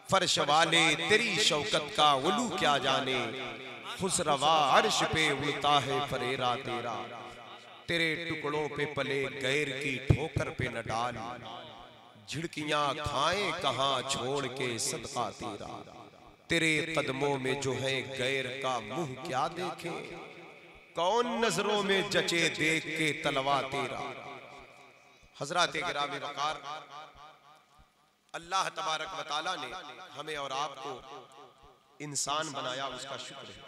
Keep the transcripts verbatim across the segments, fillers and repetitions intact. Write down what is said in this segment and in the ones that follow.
फर्श वाले तेरी शौकत का उलू क्या जाने, खुसरवा अर्श पे उड़ता है फरेरा तेरा। तेरे टुकड़ों पे पले गैर की ठोकर पे न डाल, झिड़कियां खाएं कहां छोड़ के सदका तेरा। तेरे कदमों में जो है गैर का मुंह क्या देखे, कौन नजरों में जचे देख के तलवा तेरा। हजरात गिरामी वकार, अल्लाह तबारक व तआला ने हमें और आपको इंसान बनाया, उसका शुक्र है।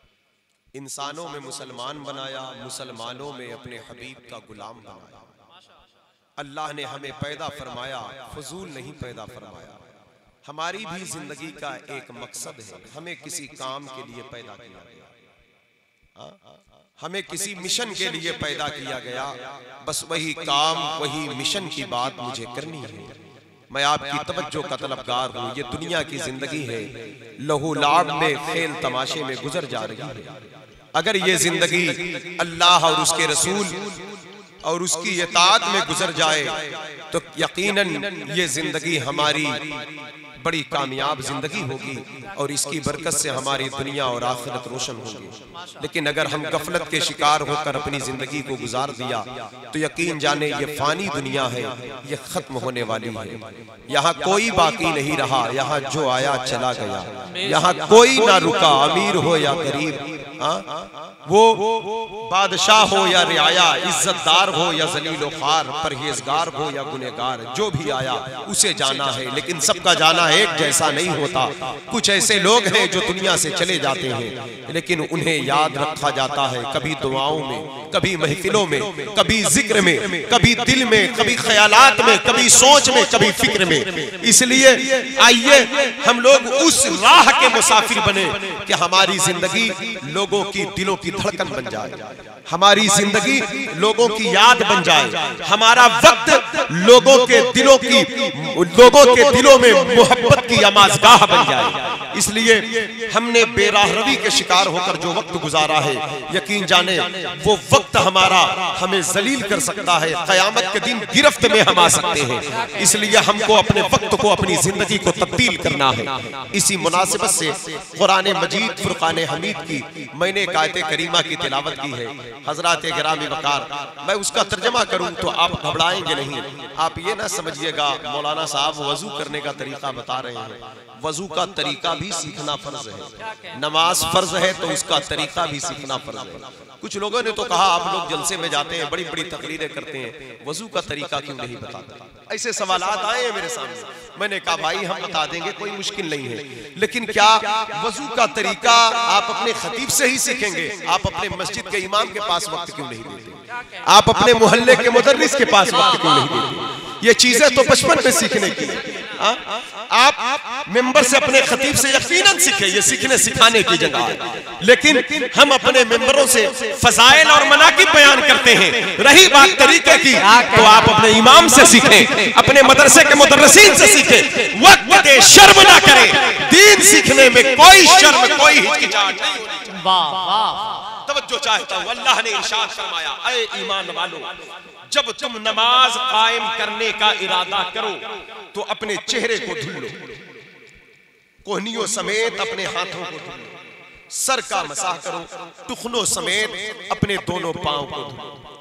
इंसानों में मुसलमान बनाया, मुसलमानों में अपने हबीब का गुलाम बनाया। अल्लाह ने हमें पैदा फरमाया, फजूल नहीं पैदा फरमाया। हमारी भी जिंदगी का एक मकसद है, हमें किसी काम के लिए पैदा किया गया, हमें किसी मिशन के लिए पैदा किया गया। बस वही काम, वही मिशन की बात मुझे करनी है। मैं आपकी तवज्जो का तलबगार हूँ। ये दुनिया की जिंदगी है, लहू लाभ में, खेल तमाशे में गुजर जा रही है। अगर ये जिंदगी अल्लाह और उसके रसूल और उसकी इताअत में गुजर जाए तो यकीनन ये जिंदगी हमारी बड़ी कामयाब जिंदगी होगी और इसकी बरकत से हमारी दुनिया और आखिरत रोशन होगी। लेकिन अगर हम गफलत के शिकार होकर अपनी जिंदगी को गुजार दिया तो यकीन जाने ये फानी दुनिया है, ये खत्म होने वाली है। यहाँ कोई बाकी नहीं रहा, यहाँ जो आया चला गया। यहाँ कोई ना रुका, अमीर हो या गरीब, आ? वो बादशाह हो या रियाया, इज्जतदार हो या जलीलो खार, परहेजगार हो या गुनहगार, जो भी आया उसे जाना है। लेकिन सबका जाना एक जैसा नहीं होता। कुछ ऐसे लोग हैं जो दुनिया से चले जाते हैं लेकिन उन्हें याद रखा जाता है, कभी दुआओं में, कभी महफिलों में, कभी जिक्र में, कभी दिल में, कभी ख्यालात में, कभी सोच में, कभी फिक्र में। इसलिए आइए हम लोग उस राह के मुसाफिर बने कि हमारी जिंदगी लोगों की दिलों की धड़कन बन जाए, हमारी जिंदगी लोगों की याद बन जाए, हमारा वक्त लोगों के दिलों की लोगों के दिलों में मोहब्बत की आमाज़गाह बन जाए। इसलिए हमने बेराहरवी के शिकार होकर जो वक्त गुजारा है, यकीन जाने वो वक्त हमारा हमें जलील कर सकता है, क़यामत के दिन गिरफ्त में हम आ सकते हैं। इसलिए हमको अपने वक्त को, अपनी जिंदगी को तब्दील करना है। इसी मुनासिबत से कुरान मजीद फुरकान हमीद की मैंने एक आयत करीमा की तिलावत की है। हजरात गिरामी वकार, मैं उसका तर्जमा करूं तो आप घबराएंगे नहीं। आप ये ना समझिएगा मौलाना साहब वजू करने का तरीका बता रहे हैं। वजू का तरीका भी सीखना फर्ज है, नमाज फर्ज है तो उसका तरीका भी सीखना फर्ज है। कुछ लोगों ने तो कहा आप लोग जलसे में जाते हैं, बड़ी बड़ी तकरीरें करते हैं, वजू का तरीका क्यों नहीं बताते? ऐसे सवालात आए हैं मेरे सामने। मैंने कहा भाई हम बता देंगे, कोई मुश्किल नहीं है, लेकिन क्या वजू का तरीका आप अपने खतीब से ही सीखेंगे? आप अपने मस्जिद के इमाम के पास वक्त क्यों नहीं देते? आप अपने मोहल्ले के मुदर्रिस के पास वक्त क्यों नहीं देते? ये चीजें तो बचपन में सीखने की है। आप मेंबर से, अपने खतीब से यकीनन सीखे, ये सीखने सिखाने की जगह है। लेकिन हम अपने मेंबरों से फजाइल और मनाकिब बयान करते हैं। रही बात तरीके की तो आप अपने इमाम से सीखें, अपने मदरसे के मुदर्रिसीन से सीखें। वक्त दे, शर्म ना करें। दीन सीखने में कोई शर्म, कोई हिचकिचाहट नहीं। वाह वाह, तवज्जो चाहता हूं। अल्लाह ने इरशाद फरमाया, ऐ ईमान वालों, जब तुम नमाज कायम करने का इरादा करो तो अपने चेहरे को धुल लो, कोहनियों समेत अपने हाथों को धुल लो, सर का मसाह करो, टुखनों समेत अपने दोनों पांव को धुलो।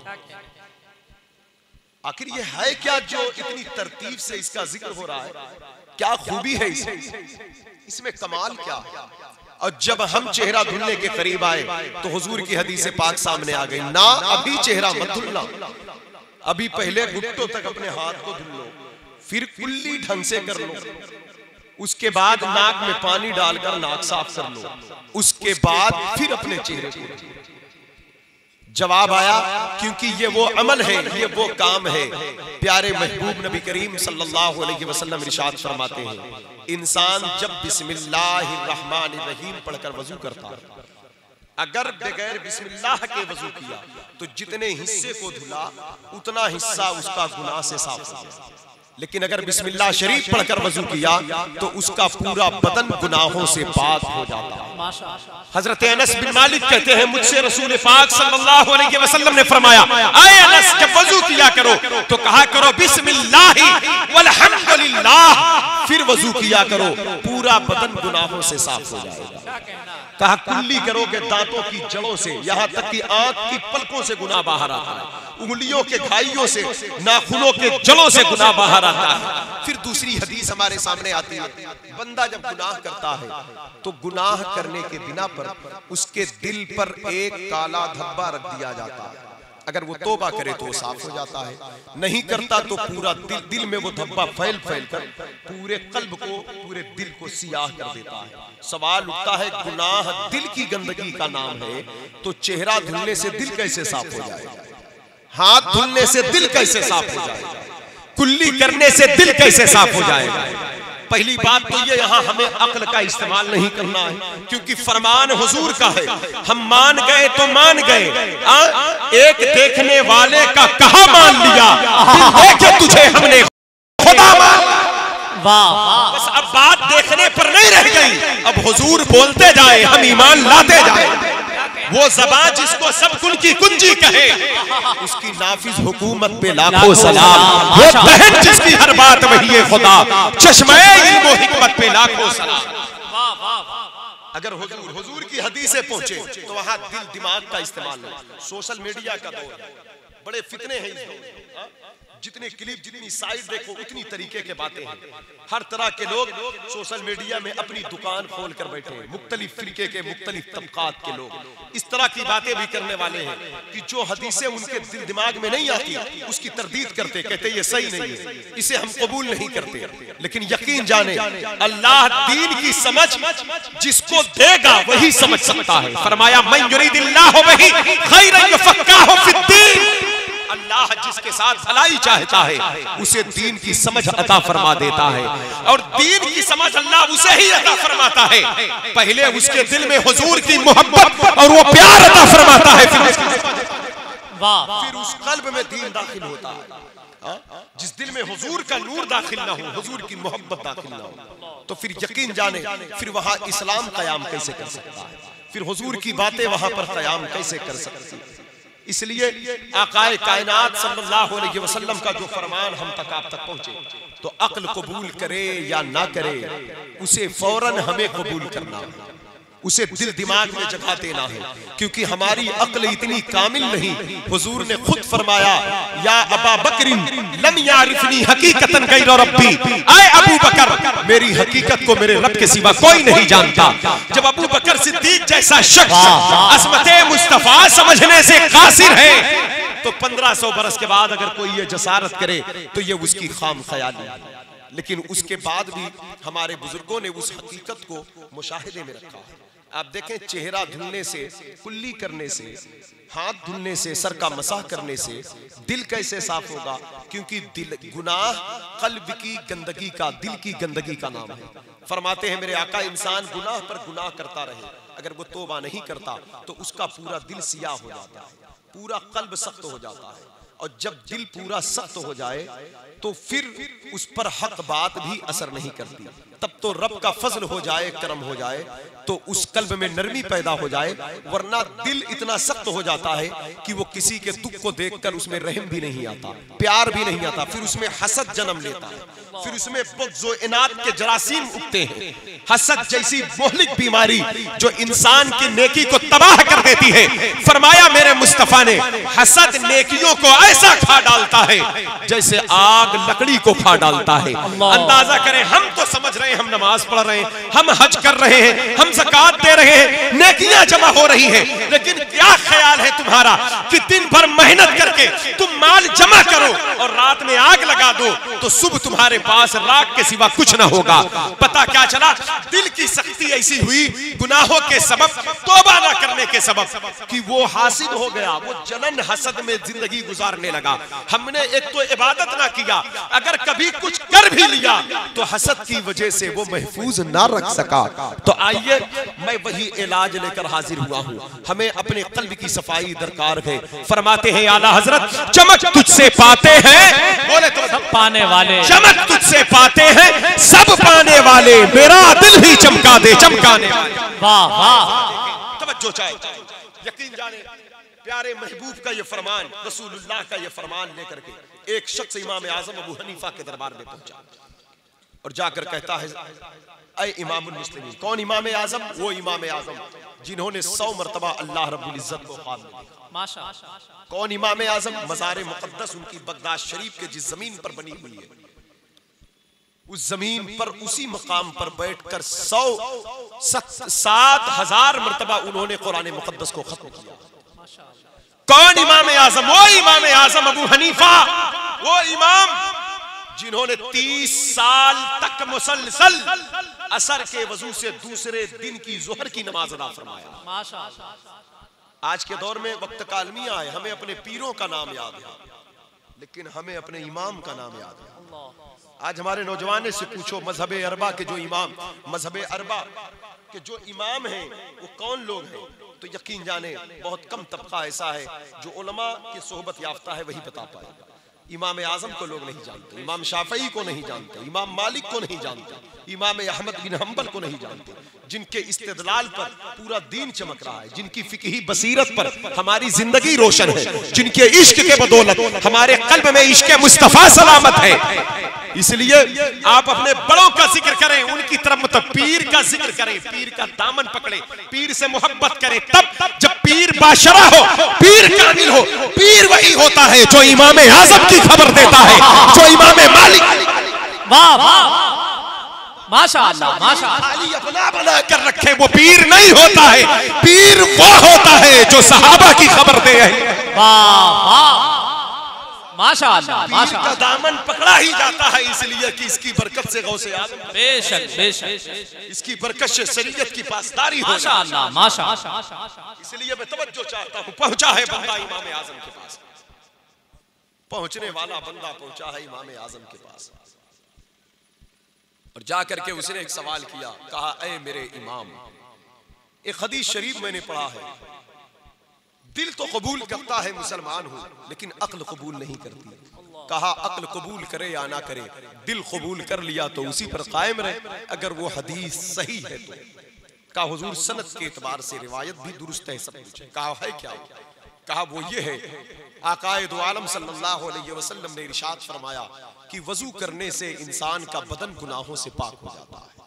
आखिर ये है क्या जो इतनी तरतीब से इसका जिक्र हो रहा है? क्या खूबी है इसमें? इसमें कमाल क्या है? और जब हम चेहरा धुलने के करीब आए तो हुजूर की हदीस पाक सामने आ गई, ना अभी चेहरा मत धुलना, अभी पहले घुटनों तक अपने हाथ को धुल लो, फिर कुल्ली ढंग से कर लो, उसके बाद नाक में पानी डालकर नाक साफ कर लो, उसके बाद फिर अपने चेहरे को। जवाब आया क्योंकि ये वो अमल है, ये वो काम है। प्यारे महबूब नबी करीम सल्लल्लाहु अलैहि वसल्लम इरशाद फरमाते हैं, इंसान जब बिस्मिल्लाहिर्रहमानिर्रहीम पढ़कर वजू करता है, अगर बगैर बिस्मिल्लाह के वजू किया तो जितने हिस्से को धुला उतना हिस्सा उसका गुनाह से साफ हो गया। लेकिन अगर बिस्मिल्लाह शरीफ पढ़कर वजू किया तो उसका पूरा बदन गुनाहों से पाक हो जाता है। हजरत अनस बिन मालिक कहते हैं मुझसे रसूल पाक सल्लल्लाहु अलैहि वसल्लम ने फरमाया, आए अनस जब वजू किया करो तो कहा करो बिस्मिल्लाह वल्हम्दुलिल्लाह, फिर वजू किया करो, पूरा बदन गुनाहों से साफ हो जाएगा। कहा कुल्ली करोगे दांतों की जड़ों से, यहाँ तक कि आंख की पलकों से गुनाह बाहर आता है, उंगलियों के घाइयों से, नाखूनों के जड़ों से गुनाह बाहर आता है। फिर दूसरी हदीस हमारे सामने आती है, बंदा जब गुनाह करता है तो गुनाह करने के बिना पर उसके दिल पर एक काला धब्बा रख दिया जाता है। अगर वो तौबा करे तो वो साफ हो जाता है, नहीं करता तो पूरा दिल दिल में वो धब्बा फैल फैल कर पूरे कल्ब को, पूरे दिल को सियाह कर देता है। सवाल उठता है गुनाह दिल की गंदगी का नाम है तो चेहरा धुलने से दिल कैसे साफ हो जाएगा, हाथ धुलने से दिल कैसे साफ हो जाएगा, कुल्ली करने से दिल कैसे साफ हो जाएगा। पहली बात तो ये यहाँ हमें अक्ल का इस्तेमाल नहीं करना है, क्योंकि फरमान हुजूर का है, हम मान गए तो मान गए। आ, एक देखने वाले का कहा मान लिया, देखे तुझे हमने खुदा मान। वाह, बस अब बात देखने पर नहीं रह गई, अब हुजूर बोलते जाए, हम ईमान लाते जाए। वो ज़बान जिसको सब कुल की कुंजी कहे, उसकी नाफिज हुकूमत पे लाखों सलाम। वो बहन जिसकी हर बात वही है खुदा, चश्मे इल्म व हिकमत पे लाखों सलाम। अगर हुजूर हुजूर की हदीसें पहुंचे तो वहां दिल दिमाग का इस्तेमाल नहीं। सोशल मीडिया का दौर, बड़े फितने हैं इस दौर, जितने क्लिप जितनी साइड देखो उतनी तरीके के बातें हैं। हर तरह के लोग सोशल मीडिया में अपनी दुकान खोल कर बैठे हैं, मुख्तलिफ फिरके के मुख्तलिफ तबकात के लोग इस तरह की बातें भी करने वाले हैं कि जो हदीसें उनके दिल दिमाग में नहीं आती उसकी तरदीद करते, कहते ये सही नहीं है, इसे हम कबूल नहीं करते। लेकिन यकीन जाने अल्लाह दीन की समझ जिसको देगा वही समझ सकता है। फरमाया मन युरीदिल्लाहु बिही खैरन युफ़क्किहु फिद्दीन, अल्लाह जिसके साथ भलाई चाहता है उसे दीन की समझ अता फरमा देता है, और दीन की समझ अल्लाह उसे ही अता फरमाता है। पहले उसके दिल में हुजूर की मोहब्बत और वो प्यार अता फरमाता है, फिर उस कल्ब में दीन दाखिल होता है। जिस दिल में हुजूर का नूर दाखिल ना हो, हुजूर की मोहब्बत दाखिल ना हो, तो फिर यकीन जाने फिर वहां इस्लाम कयाम कैसे कर सकता है, फिर हुजूर की बातें वहां पर कयाम कैसे कर सकती है। इसलिए आकाए कायनात सल्लल्लाहु अलैहि वसल्लम का जो फरमान हम तक आप तक पहुंचे तो अक्ल कबूल करे या ना करे उसे फौरन हमें कबूल करना, उसे दिल दिमाग में जगह देना है, क्योंकि हमारी अक्ल इतनी कामिल नहीं। हुजूर ने खुद फरमाया या अबा बकरिन लम यारिफनी हकीकतन गैर रब्बी, आए अबू बकर मेरी हकीकत को मेरे रब के सिवा कोई नहीं जानता। जब अबू बकर सिद्दीक जैसा शख्स अज़मते मुस्तफा समझने से कासिर है तो पंद्रह सौ बरस के बाद अगर कोई ये जसारत करे तो ये उसकी खाम ख्याली है। लेकिन उसके बाद भी हमारे बुजुर्गों ने उस हकीकत को मुशाहिदे में रखा है। आप देखें चेहरा धुलने से, कुल्ली करने से, हाथ धुलने से, सर का मसाह करने से दिल कैसे साफ होगा, क्योंकि दिल गुनाह कल्ब की गंदगी का, दिल की गंदगी का नाम है। फरमाते हैं मेरे आका इंसान गुनाह पर गुनाह करता रहे, अगर वो तौबा नहीं करता तो उसका पूरा दिल सियाह हो जाता है, पूरा कल्ब सख्त हो जाता है, और जब दिल पूरा सख्त हो जाए तो फिर उस पर हक बात भी असर नहीं करती। तब तो रब का फजल हो जाए, करम हो जाए तो उस कल्ब में नरमी पैदा हो जाए, वरना दिल इतना सख्त हो जाता है कि वो किसी के दुख को देखकर उसमें रहम भी नहीं आता, प्यार भी नहीं आता, फिर उसमें हसद जन्म लेता है, फिर उसमें बुग़्ज़ व इनाद के जरासीम उगते हैं। हसद जैसी मोहलिक बीमारी जो इंसान की नेकी को तबाह कर देती है। फरमाया मेरे मुस्तफा ने हसद नेकियों को ऐसा खा डालता है जैसे आग लकड़ी को खा डालता है। अंदाजा करें, हम तो समझ रहे हैं हम नमाज पढ़ रहे हैं, हम हज कर रहे हैं, हम ज़कात दे रहे हैं, नेकियां जमा हो रही हैं, लेकिन क्या ख्याल है तुम्हारा कि दिन भर मेहनत करके तुम माल जमा करो और रात में आग लगा दो तो सुबह तुम्हारे पास राख के सिवा कुछ ना होगा। पता पता क्या चला, दिल की सख्ती ऐसी हुई गुनाहों के सबब, तौबा ना करने के सबब, कि वो हासिद हो गया, वो जलन हसद में जिंदगी गुजारने लगा। हमने एक तो इबादत ना किया, अगर कभी कुछ कर भी लिया तो हसद की वजह से वो महफूज ना रख सका। तो आइए मैं वही इलाज लेकर हाजिर हुआ हूँ। हमें अपने कल्ब की सफाई दरकार है। फरमाते हैं आला हजरत, चमक तुझसे पाते हैं, बोले तो सब पाने वाले, चमक तुझसे पाते हैं सब पाने वाले, मेरा दिल ही चमका दे चमकाने वाले। वाह वाह, तवज्जो चाहिए, यकीन जाने प्यारे महबूब का ये फरमान, रसूलुल्लाह का ये फरमान लेकर के एक शख्स इमाम आजम अबू हनीफा के दरबार में पहुंचा और जाकर कहता है, ऐ इमामुल मुस्लिमीन। कौन इमाम आजम? वो इमाम आजम जिन्होंने सौ मरतबा अल्लाह रब्बुल इज्जत को ख्वाब में देखा। माशाअल्लाह। कौन इमाम आजम? मज़ार मुक़द्दस उनकी बगदाद शरीफ के जिस जमीन पर बनी हुई है, उस जमीन पर उसी मकाम पर बैठकर सौ सात हजार मरतबा उन्होंने कुरान मुक़द्दस को खत्म किया। कौन इमाम आजम? वो इमाम आजम अबू हनीफा, वो इमाम जिन्होंने तीस साल तक मुसलसल असर के वजू से दूसरे दिन की जोहर की नमाज अदा फरमाया। माशाअल्लाह। आज के दौर में वक्त कालमिया है, हमें अपने पीरों का नाम याद है, लेकिन हमें अपने इमाम का नाम याद है। आज हमारे नौजवान से पूछो मजहब अरबा के जो इमाम, मजहब अरबा के जो इमाम हैं वो कौन लोग हैं, तो यकीन जाने बहुत कम तबका ऐसा है जो उलमा की सोहबत याफ्ता है, वही बता पाएगा। इमाम आजम को लोग नहीं जानते, इमाम शाफई को नहीं जानते, इमाम मालिक को नहीं जानते, इमाम अहमद बिन हम्बल को नहीं जानते, जिनके इस्तेदलाल पर पूरा दीन चमक रहा है, जिनकी फिकही बसीरत पर हमारी जिंदगी रोशन है, जिनके इश्क के बदौलत हमारे कल्ब में इश्क मुस्तफा सलामत है। इसलिए आप अपने बड़ों का जिक्र करें, उनकी तरफ मतलब पीर का जिक्र करें, पीर का दामन पकड़े, पीर से मोहब्बत करें। तब जब पीर बाशरा हो, पीर कामिल हो, पीर वही होता है जो इमाम आजम की खबर देता है, जो इमाम मालिक। वाह वाह, माशाअल्लाह माशाअल्लाह। खाली अपना बना कर रखे वो पीर नहीं होता है, पीर वो होता है जो सहाबा की खबर दे। वाह वाह, माशाअल्लाह माशाअल्लाह। का दामन पकड़ा ही जाता है इसलिए कि इसकी बरकत से गौसे आजम, बेशक बेशक, इसकी बरकत से शरीयत की पासदारी हो। माशाअल्लाह माशाअल्लाह। इसलिए मैं तवज्जो चाहता हूँ। पहुंचा है बंदा इमाम आजम के पास, पहुंचने वाला बंदा पहुंचा है इमाम आजम के पास और जाकर के उसने एक सवाल किया, कहा ऐ मेरे इमाम, एक हदीस शरीफ मैंने पढ़ा है, दिल तो कबूल करता है मुसलमान हूं, लेकिन अक्ल कबूल नहीं करती। कहा अक्ल कबूल करे या ना करे, दिल कबूल कर लिया तो उसी पर कायम रहे, अगर वो हदीस सही है तो। कहा हुजूर सनद के एतबार से रिवायत भी दुरुस्त है, सब कुछ है। कहा है क्या? कहा वो ये है, आकाए दो आलम सल्लल्लाहु अलैहि वसल्लम ने इरशाद फरमाया कि वजू करने से इंसान का बदन गुनाहों से पाक हो जाता है।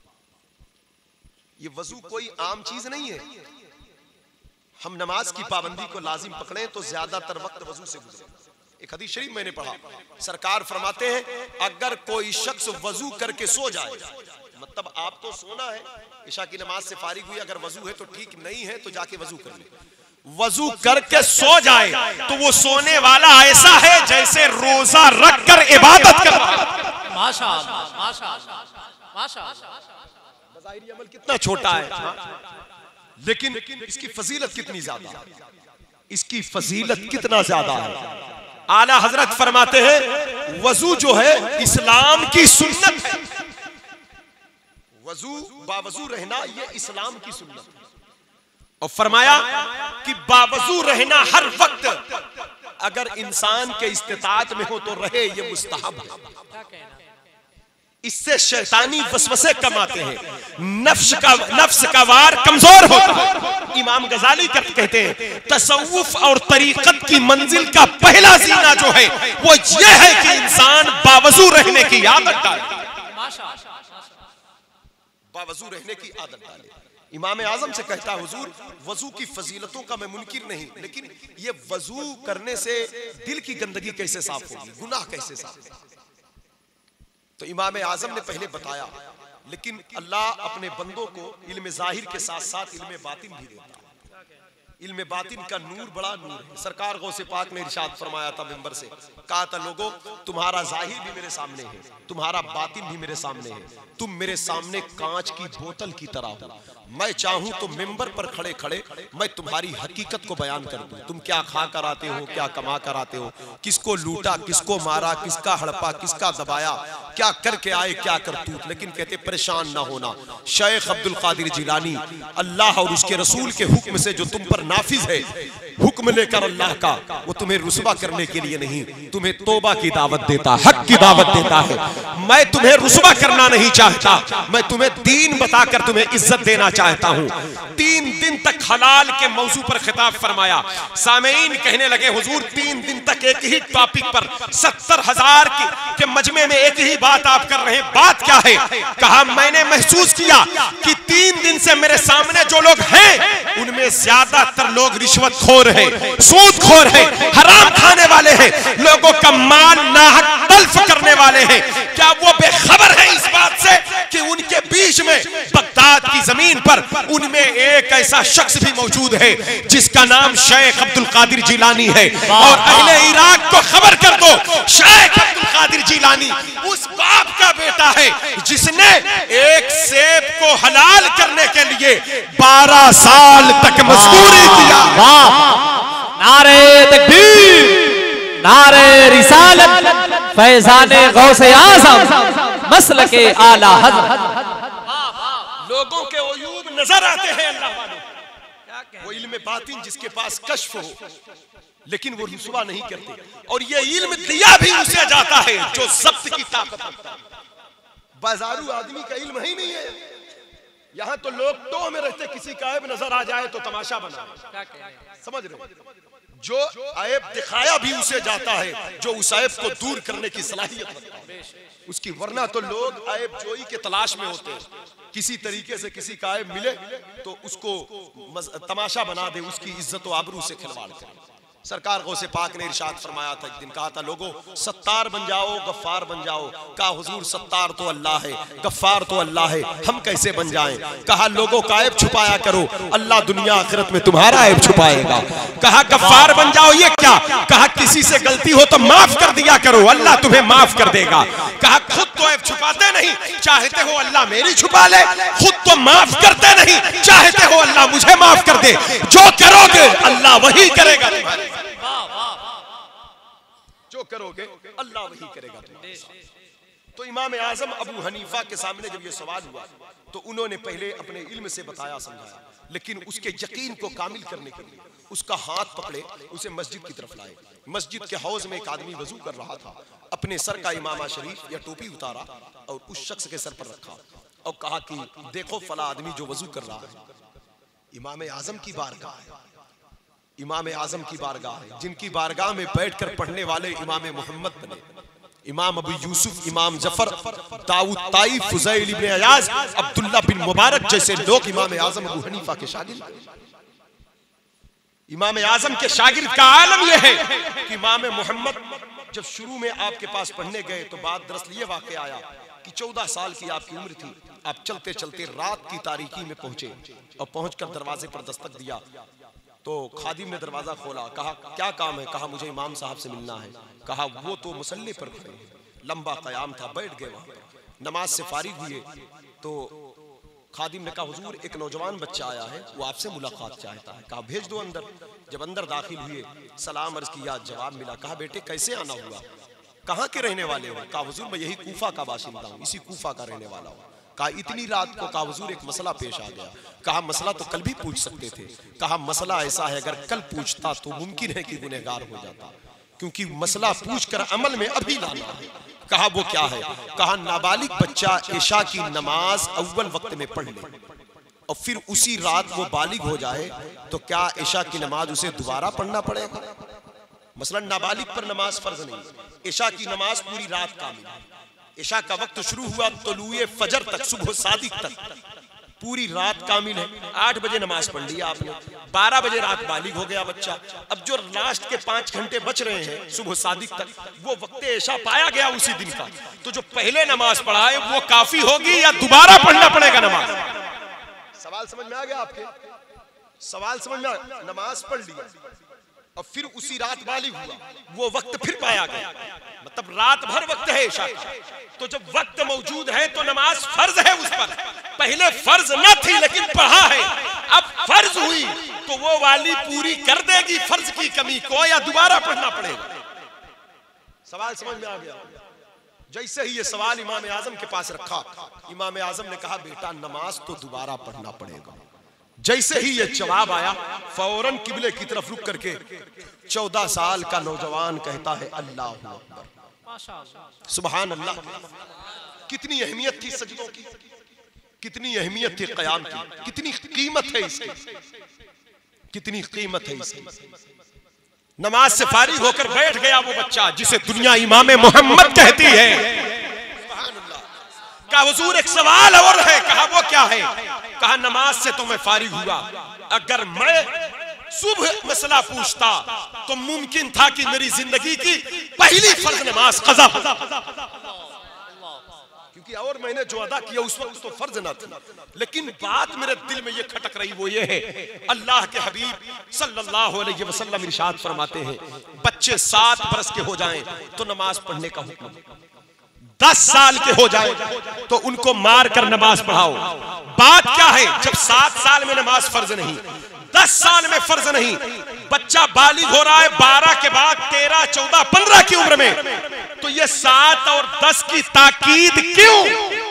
ये वजू कोई आम चीज नहीं है। हम नमाज की पाबंदी को लाजिम पकड़ें तो ज्यादातर वक्त वजू से गुजरे। एक हदीस शरीफ मैंने पढ़ा, सरकार फरमाते हैं अगर कोई शख्स वजू करके सो जाए, मतलब आपको सोना है, इशा की नमाज से फारिग हुई, अगर वजू है तो ठीक, नहीं है तो जाके वजू कर ले, वजू करके सो जाए तो वो सोने वाला ऐसा है जैसे रोजा रख कर इबादत कर रहा है। माशाअल्लाह माशाअल्लाह माशाअल्लाह। ज़ाहिरी अमल कितना छोटा है, लेकिन इसकी फजीलत कितनी ज्यादा है, इसकी फजीलत कितना ज्यादा है। आला हजरत फरमाते हैं वजू जो है इस्लाम की सुन्नत है, वजू बावजू रहना ये इस्लाम की सुन्नत है। और फरमाया कि बावजू रहना हर वक्त अगर इंसान के इस्तिताअत में हो तो रहे, ये मुस्तहब है। इससे शैतानी वसवसे कम आते हैं, नफ्स का नफ्स का वार कमजोर होता है। इमाम गजाली कहते हैं तसव्वुफ और तरीकत की मंजिल का पहला जीना जो है वो ये है कि इंसान बावजू रहने की आदत डाले, बावजू रहने की आदत डाले। इमाम आजम से कहता हुजूर वजू की फजीलतों का मैं मुनकिर नहीं, लेकिन ये वजू करने से दिल की गंदगी कैसे साफ होगी, गुनाह कैसे साफ होगी। तो इमाम आजम ने पहले बताया, लेकिन अल्लाह अपने बंदों को इल्म जाहिर के साथ साथ इल्म बातिन भी देता है। इल्म बातिन का नूर बड़ा नूर है। सरकार गौसे पाक ने इरशाद फरमाया था मिंबर से, कहा था लोगों तुम्हारा जाहिर भी मेरे सामने है, तुम्हारा बातिन भी मेरे सामने है, तुम मेरे सामने कांच की बोतल की तरह हो। मैं चाहूं तो मिंबर पर खड़े खड़े मैं तुम्हारी हकीकत को बयान कर दूं, तुम क्या खा कर आते हो, क्या कमा कर आते हो, किसको लूटा, किसको मारा, किसका हड़पा, किसका दबाया, क्या करके आए, क्या करतूत। लेकिन कहते परेशान ना होना, शेख अब्दुल कादिर जिलानी अल्लाह और उसके रसूल के हुक्म से जो तुम पर नाफिज है, हुक्म लेकर अल्लाह का, वो तुम्हें रुसवा करने के लिए नहीं, तुम्हें तौबा की दावत देता, हक की दावत देता है। मैं तुम्हें रुसवा करना नहीं चाहता, मैं तुम्हें दीन बताकर तुम्हें इज्जत देना चाहता हूं। तीन दिन तक हलाल के मौजू पर खिताब फरमाया। सामेईन कहने लगे हुजूर तीन दिन तक एक ही टॉपिक पर सत्तर हजार के, के मजमे में एक ही बात आप कर रहे हैं, बात क्या है? कहा मैंने महसूस किया कि तीन दिन से मेरे सामने जो लोग हैं उनमें ज्यादातर लोग रिश्वतखोर हैं, सूदखोर हैं, हराम खाने वाले हैं, लोगों का माल नाहक तल्फ करने वाले हैं। क्या वो बेखबर है इस बात से कि उनके बीच में बगदाद की जमीन पर उनमें एक ऐसा शख्स भी मौजूद है जिसका नाम शेख अब्दुल कादिर जिलानी है। और अहले इराक को खबर कर दो, शेख अब्दुल कादिर जिलानी उस बाप का बेटा है जिसने एक सेब को हलाल करने के लिए बारह साल तक मजदूरी किया। नारे तकबीर, नारे रिसालत, फैज़ाने गौसे आज़म, मसलके आला हज़रत। लोगों के अयूब नजर आते हैं अल्लाह वालों, वो इल्म बातिन जिसके पास कश्फ हो, लेकिन वो रुसवा नहीं करते। और ये इल्म दिया भी उसे जाता है जो जब्त की ताकत रखता है। बाजारू आदमी का इल्म ही नहीं है। यहाँ तो लोग टो में रहते, किसी का ऐब नजर आ जाए तो तमाशा बना, समझ रहे? जो ऐब दिखाया भी उसे जाता है जो उस ऐब को दूर करने की सलाहियत रखता है उसकी। वरना तो लोग ऐब जोई के तलाश में होते हैं, किसी तरीके से किसी का ऐब मिले तो उसको तमाशा बना दे, उसकी इज्जत व आबरू से खिलवाड़ करे। सरकार गौसे पाक ने इरशाद फरमाया था, एक दिन कहा था लोगों सत्तार बन जाओ, गफ्फार बन जाओ। कहा हुजूर सत्तार तो अल्लाह है, गफ्फार तो अल्लाह है, हम कैसे बन जाएं? कहा लोगों का ऐब छुपाया करो, अल्लाह दुनिया आखिरत में तुम्हारा ऐब छुपाएगा। कहा गफ्फार बन जाओ, ये क्या? कहा किसी से गलती हो तो माफ कर दिया करो, अल्लाह तुम्हें माफ कर देगा। कहा खुद तो ऐब छुपाते नहीं, चाहते हो अल्लाह मेरी छुपा ले, खुद तो माफ करते नहीं, चाहते हो अल्लाह मुझे माफ कर दे। जो करोगे अल्लाह वही करेगा तुम्हारे, जो करोगे अल्लाह वही करेगा तुम्हारे साथ। तो इमाम आजम अबू हनीफा के सामने जब ये सवाल हुआ तो उन्होंने पहले अपने इल्म से बताया समझाया, लेकिन उसके यकीन को कामिल करने के लिए उसका हाथ पकड़े, उसे मस्जिद की तरफ लाए। मस्जिद के हौज में एक आदमी वजू कर रहा था, अपने सर का इमामा शरीफ या टोपी उतारा और उस शख्स के सर पर रखा और कहा कि देखो फला आदमी जो वजू कर रहा है इमाम आजम की बारगाह है, इमाम आजम की बारगाह है, जिनकी बारगाह में बैठकर पढ़ने वाले इमाम मोहम्मद बने, इमाम अबू यूसुफ, इमाम जफर, दाऊद ताई, फुज़ैल इब्न अयाज, अब्दुल्ला बिन मुबारक जैसे लोग इमाम आजम अबू हनीफा के शागिर्द। इमाम आजम के शागिर्द का आलम यह है कि इमाम मोहम्मद जब शुरू में आपके पास पढ़ने गए तो बाद दरअसल ये वाक़या आया कि चौदह साल की आपकी उम्र थी, आप चलते चलते रात की तारीकी में पहुंचे और पहुंचकर दरवाजे पर दस्तक दिया तो खादिम ने दरवाजा खोला। कहा क्या काम है? कहा मुझे इमाम साहब से मिलना है। कहा वो तो मुसल्ले पर खड़े हैं, लंबा कयाम था, बैठ गए वहां पर। नमाज से फारिग हुए तो खादिम ने कहा हुजूर एक नौजवान बच्चा आया है, वो आपसे मुलाकात चाहता है। कहा भेज दो अंदर। जब अंदर दाखिल हुए सलाम अर्ज किया, जवाब मिला। कहा बेटे कैसे आना हुआ, कहाँ के रहने वाले हो? कहा हुजूर मैं यही कूफा का बाशिंदा हूँ, इसी कूफा का रहने वाला हूँ। कहा इतनी रात को? कहा हुजूर एक मसला पेश आ गया। कहा मसला तो कल भी पूछ सकते थे। कहा मसला ऐसा है अगर कल पूछता तो मुमकिन है कि गुनहगार हो जाता, क्योंकि मसला पूछकर अमल में अभी लाना है। कहा वो क्या है? कहा नाबालिग बच्चा इशा की नमाज अव्वल वक्त में पढ़ ले और फिर उसी रात वो बालिग हो जाए तो क्या इशा की नमाज उसे दोबारा पढ़ना पड़ेगा? मसलन नाबालिग पर नमाज फर्ज नहीं, इशा की नमाज पूरी रात कामिल है। इशा का वक्त शुरू हुआ तलुए फजर तक, सुबह सादिक तक, पूरी रात कामिल है। आठ बजे नमाज पढ़ लिया आपने, बारह बजे रात बालिग हो गया बच्चा। अब जो लास्ट के पांच घंटे बच रहे हैं सुबह सादिक तक, वो वक्त इशा पाया गया उसी दिन का, तो जो पहले नमाज पढ़ा है वो काफी होगी या दोबारा पढ़ना पड़ेगा नमाज? सवाल समझ में आ गया आपके? सवाल समझ में, नमाज पढ़ लिया और फिर उसी रात बालिग हुआ, वो वक्त फिर पाया गया, मतलब रात भर वक्त है इशा का। तो जब वक्त मौजूद है तो नमाज फर्ज है उस पर। पहले फर्ज न थी लेकिन पढ़ा है, अब फर्ज हुई तो वो वाली पूरी कर देगी फर्ज की कमी को, या दोबारा पढ़ना पड़ेगा? सवाल समझ में आ गया? जैसे ही ये सवाल इमाम आजम के पास रखा, इमाम आजम ने कहा बेटा नमाज तो दोबारा पढ़ना पड़ेगा। जैसे ही ये जवाब आया, फौरन किबले की तरफ रुक करके चौदह साल का नौजवान कहता है अल्लाह अकबर, सुभान अल्लाह। कितनी अहमियत थी सजदों की, कितनी अहमियत थी क़याम की, कितनी कीमत है इसकी, कितनी कीमत है इसकी। नमाज से फारिग होकर बैठ गया वो बच्चा जिसे दुनिया इमाम मोहम्मद कहती है। कहा हुजूर एक सवाल और है। कहा वो क्या है? कहा नमाज से तो मैं फारिग हुआ, अगर मैं सुबह मसला पूछता तो मुमकिन था कि मेरी जिंदगी की पहली फर्ज नमाज कज़ा, क्योंकि और मैंने जो अदा किया उस वक्त तो फर्ज ना था। लेकिन बात मेरे दिल में ये खटक रही वो ये है, अल्लाह के हबीब सल्लल्लाहु अलैहि वसल्लम इरशाद फरमाते हैं बच्चे सात बरस के हो जाएं तो नमाज पढ़ने का हुक्म, दस साल के हो जाएं तो उनको मार कर नमाज पढ़ाओ। बात क्या है? जब सात साल में नमाज फर्ज नहीं, दस साल में फर्ज नहीं, बच्चा बालिग हो रहा है बारह के बाद तेरह चौदह पंद्रह की उम्र में, तो ये सात और दस की ताकीद क्यों?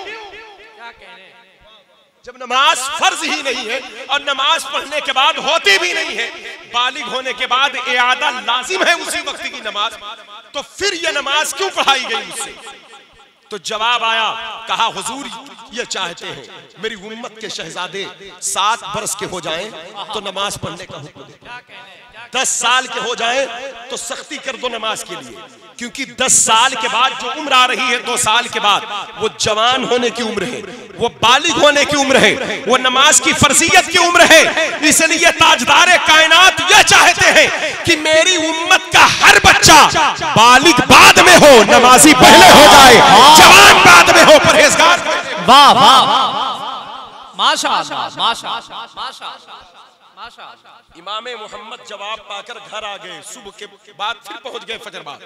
जब नमाज फर्ज ही नहीं है और नमाज पढ़ने के बाद होती भी नहीं है, बालिग होने के बाद इआदा लाजिम है उसी वक्त की नमाज, तो फिर ये नमाज क्यों पढ़ाई गई मुझसे? तो जवाब आया, कहा हुजूर ये चाहते हैं मेरी उम्मत के शहजादे सात बरस के हो जाएं तो नमाज पढ़ने का हुक्म दे, दस साल के हो जाएं तो सख्ती कर दो नमाज के लिए, क्योंकि दस साल के बाद जो उम्र आ रही है, दो साल के बाद वो जवान होने की उम्र है, वो बालिग होने की उम्र है, वो नमाज की फर्जियत की उम्र है। इसलिए ताजदारे कायनात ये चाहते हैं कि मेरी उम्मत का हर बच्चा बालिग बाद में हो, नमाजी पहले हो जाए, जवान बाद में हो, परहेजगार। वाह वाह माशाअल्लाह माशाअल्लाह माशाअल्लाह। इमाम मोहम्मद जवाब पाकर घर आ गए, सुबह के बाद फिर पहुंच गए फजर बाद।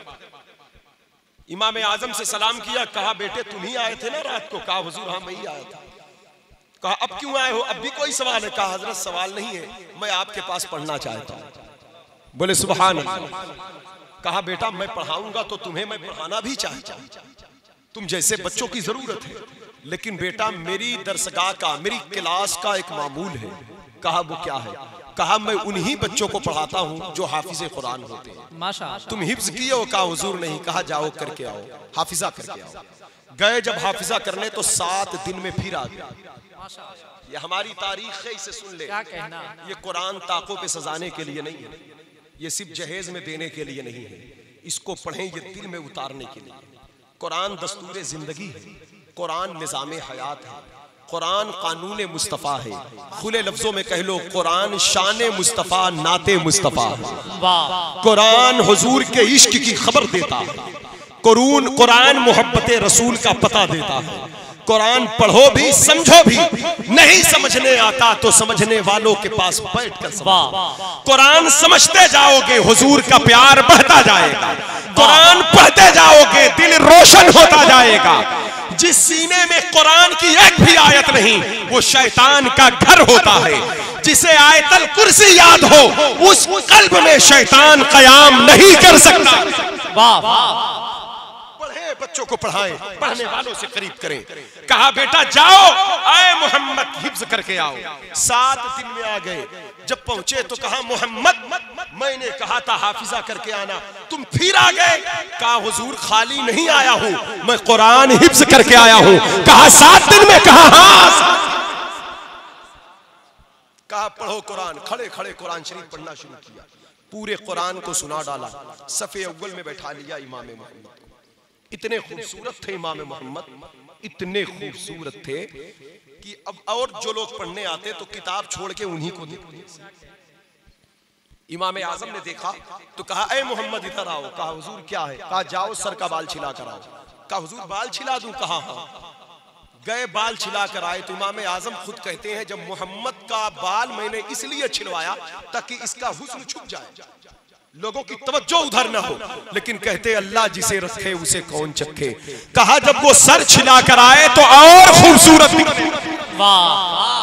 इमाम आजम से सलाम किया, कहा बेटे तुम ही आए थे ना रात को? कहा हुजूर हाँ मैं ही आया था। कहा अब क्यों आए हो? अब भी कोई सवाल है? कहा हजरत सवाल नहीं है, मैं आपके पास पढ़ना चाहता हूँ। बोले सुभान अल्लाह। कहा बेटा मैं पढ़ाऊंगा तो तुम्हें मैं पढ़ाना भी चाहता हूँ, तुम जैसे बच्चों की जरूरत है, लेकिन बेटा मेरी दरसगाह का, मेरी क्लास का एक मामूल है। कहा वो क्या है? कहा मैं उन्हीं बच्चों को पढ़ाता हूँ जो हाफिज़े कुरान होते हैं। माशाअल्लाह। तुम हिफ्ज किए हो? कहा हुजूर नहीं। कहा जाओ करके आओ, हाफिजा करके आओ। गए जब हाफिजा करने तो सात दिन में फिर आ गए। ये हमारी तारीख है, इसे सुन ले। क्या कहना? ये कुरान ताकों पे सजाने के लिए नहीं है, ये सिर्फ जहेज में देने के लिए नहीं है, इसको पढ़ें ये दिल में उतारने के लिए। कुरान दस्तूर जिंदगी है, कुरान निज़ाम हयात है, कुरान कानून मुस्तफ़ा है। खुले लफ्जों में कह लो कुरान शान मुस्तफ़ा, नाते मुस्तफ़ा है। कुरान हुजूर के इश्क की खबर देता है, कुरान कुरान मोहब्बत रसूल का पता देता है। कुरान पढ़ो भी समझो भी, नहीं समझने आता तो समझने वालों के पास बैठ कर समझो। कुरान समझते जाओगे हुजूर का प्यार बढ़ता जाएगा, कुरान पढ़ते जाओगे दिल रोशन होता जाएगा। जिस सीने में कुरान की एक भी आयत नहीं वो शैतान का घर होता है। जिसे आयतल कुर्सी याद हो उस कल्ब में शैतान कयाम नहीं कर सकता। वाह वाह। पढ़े, बच्चों को पढ़ाएं, पढ़ने वालों से करीब करें। कहा बेटा जाओ, आए मोहम्मद हिफ्ज करके आओ। सात दिन में आ गए। जब पहुंचे तो कहा मोहम्मद मैंने कहा था हाफिजा करके आना, तुम फिर आ गए। कहा हुजूर खाली नहीं आया हूं, मैं कुरान हिफ्ज करके आया हूं। कहा सात दिन में? कहा हाँ। कहा पढ़ो कुरान। खड़े खड़े कुरान शरीफ पढ़ना शुरू किया, पूरे कुरान को सुना डाला। सफ़े अव्वल में बैठा लिया इमाम मोहम्मद को। इतने खूबसूरत थे इमाम मोहम्मद, इतने खूबसूरत थे कि अब और जो लोग पढ़ने आते तो किताब छोड़ के उन्हीं को देखते। इमाम आजम ने देखा तो कहा ए मोहम्मद इधर आओ। कहा हुजूर क्या है? कहा जाओ सर का बाल छिला कर आओ। कहा हुजूर बाल छिला दूं? कहा हाँ। गए बाल छिला कर आए तो इमाम आजम खुद कहते हैं जब मोहम्मद का बाल मैंने इसलिए छिलवाया ताकि इसका हुस्न छुप जाए, लोगों की तवज्जो उधर ना हो। लेकिन कहते अल्लाह जिसे रखे उसे कौन चखे। कहा जब वो सर छिला कर आए तो और खूबसूरत दिखे। वाह,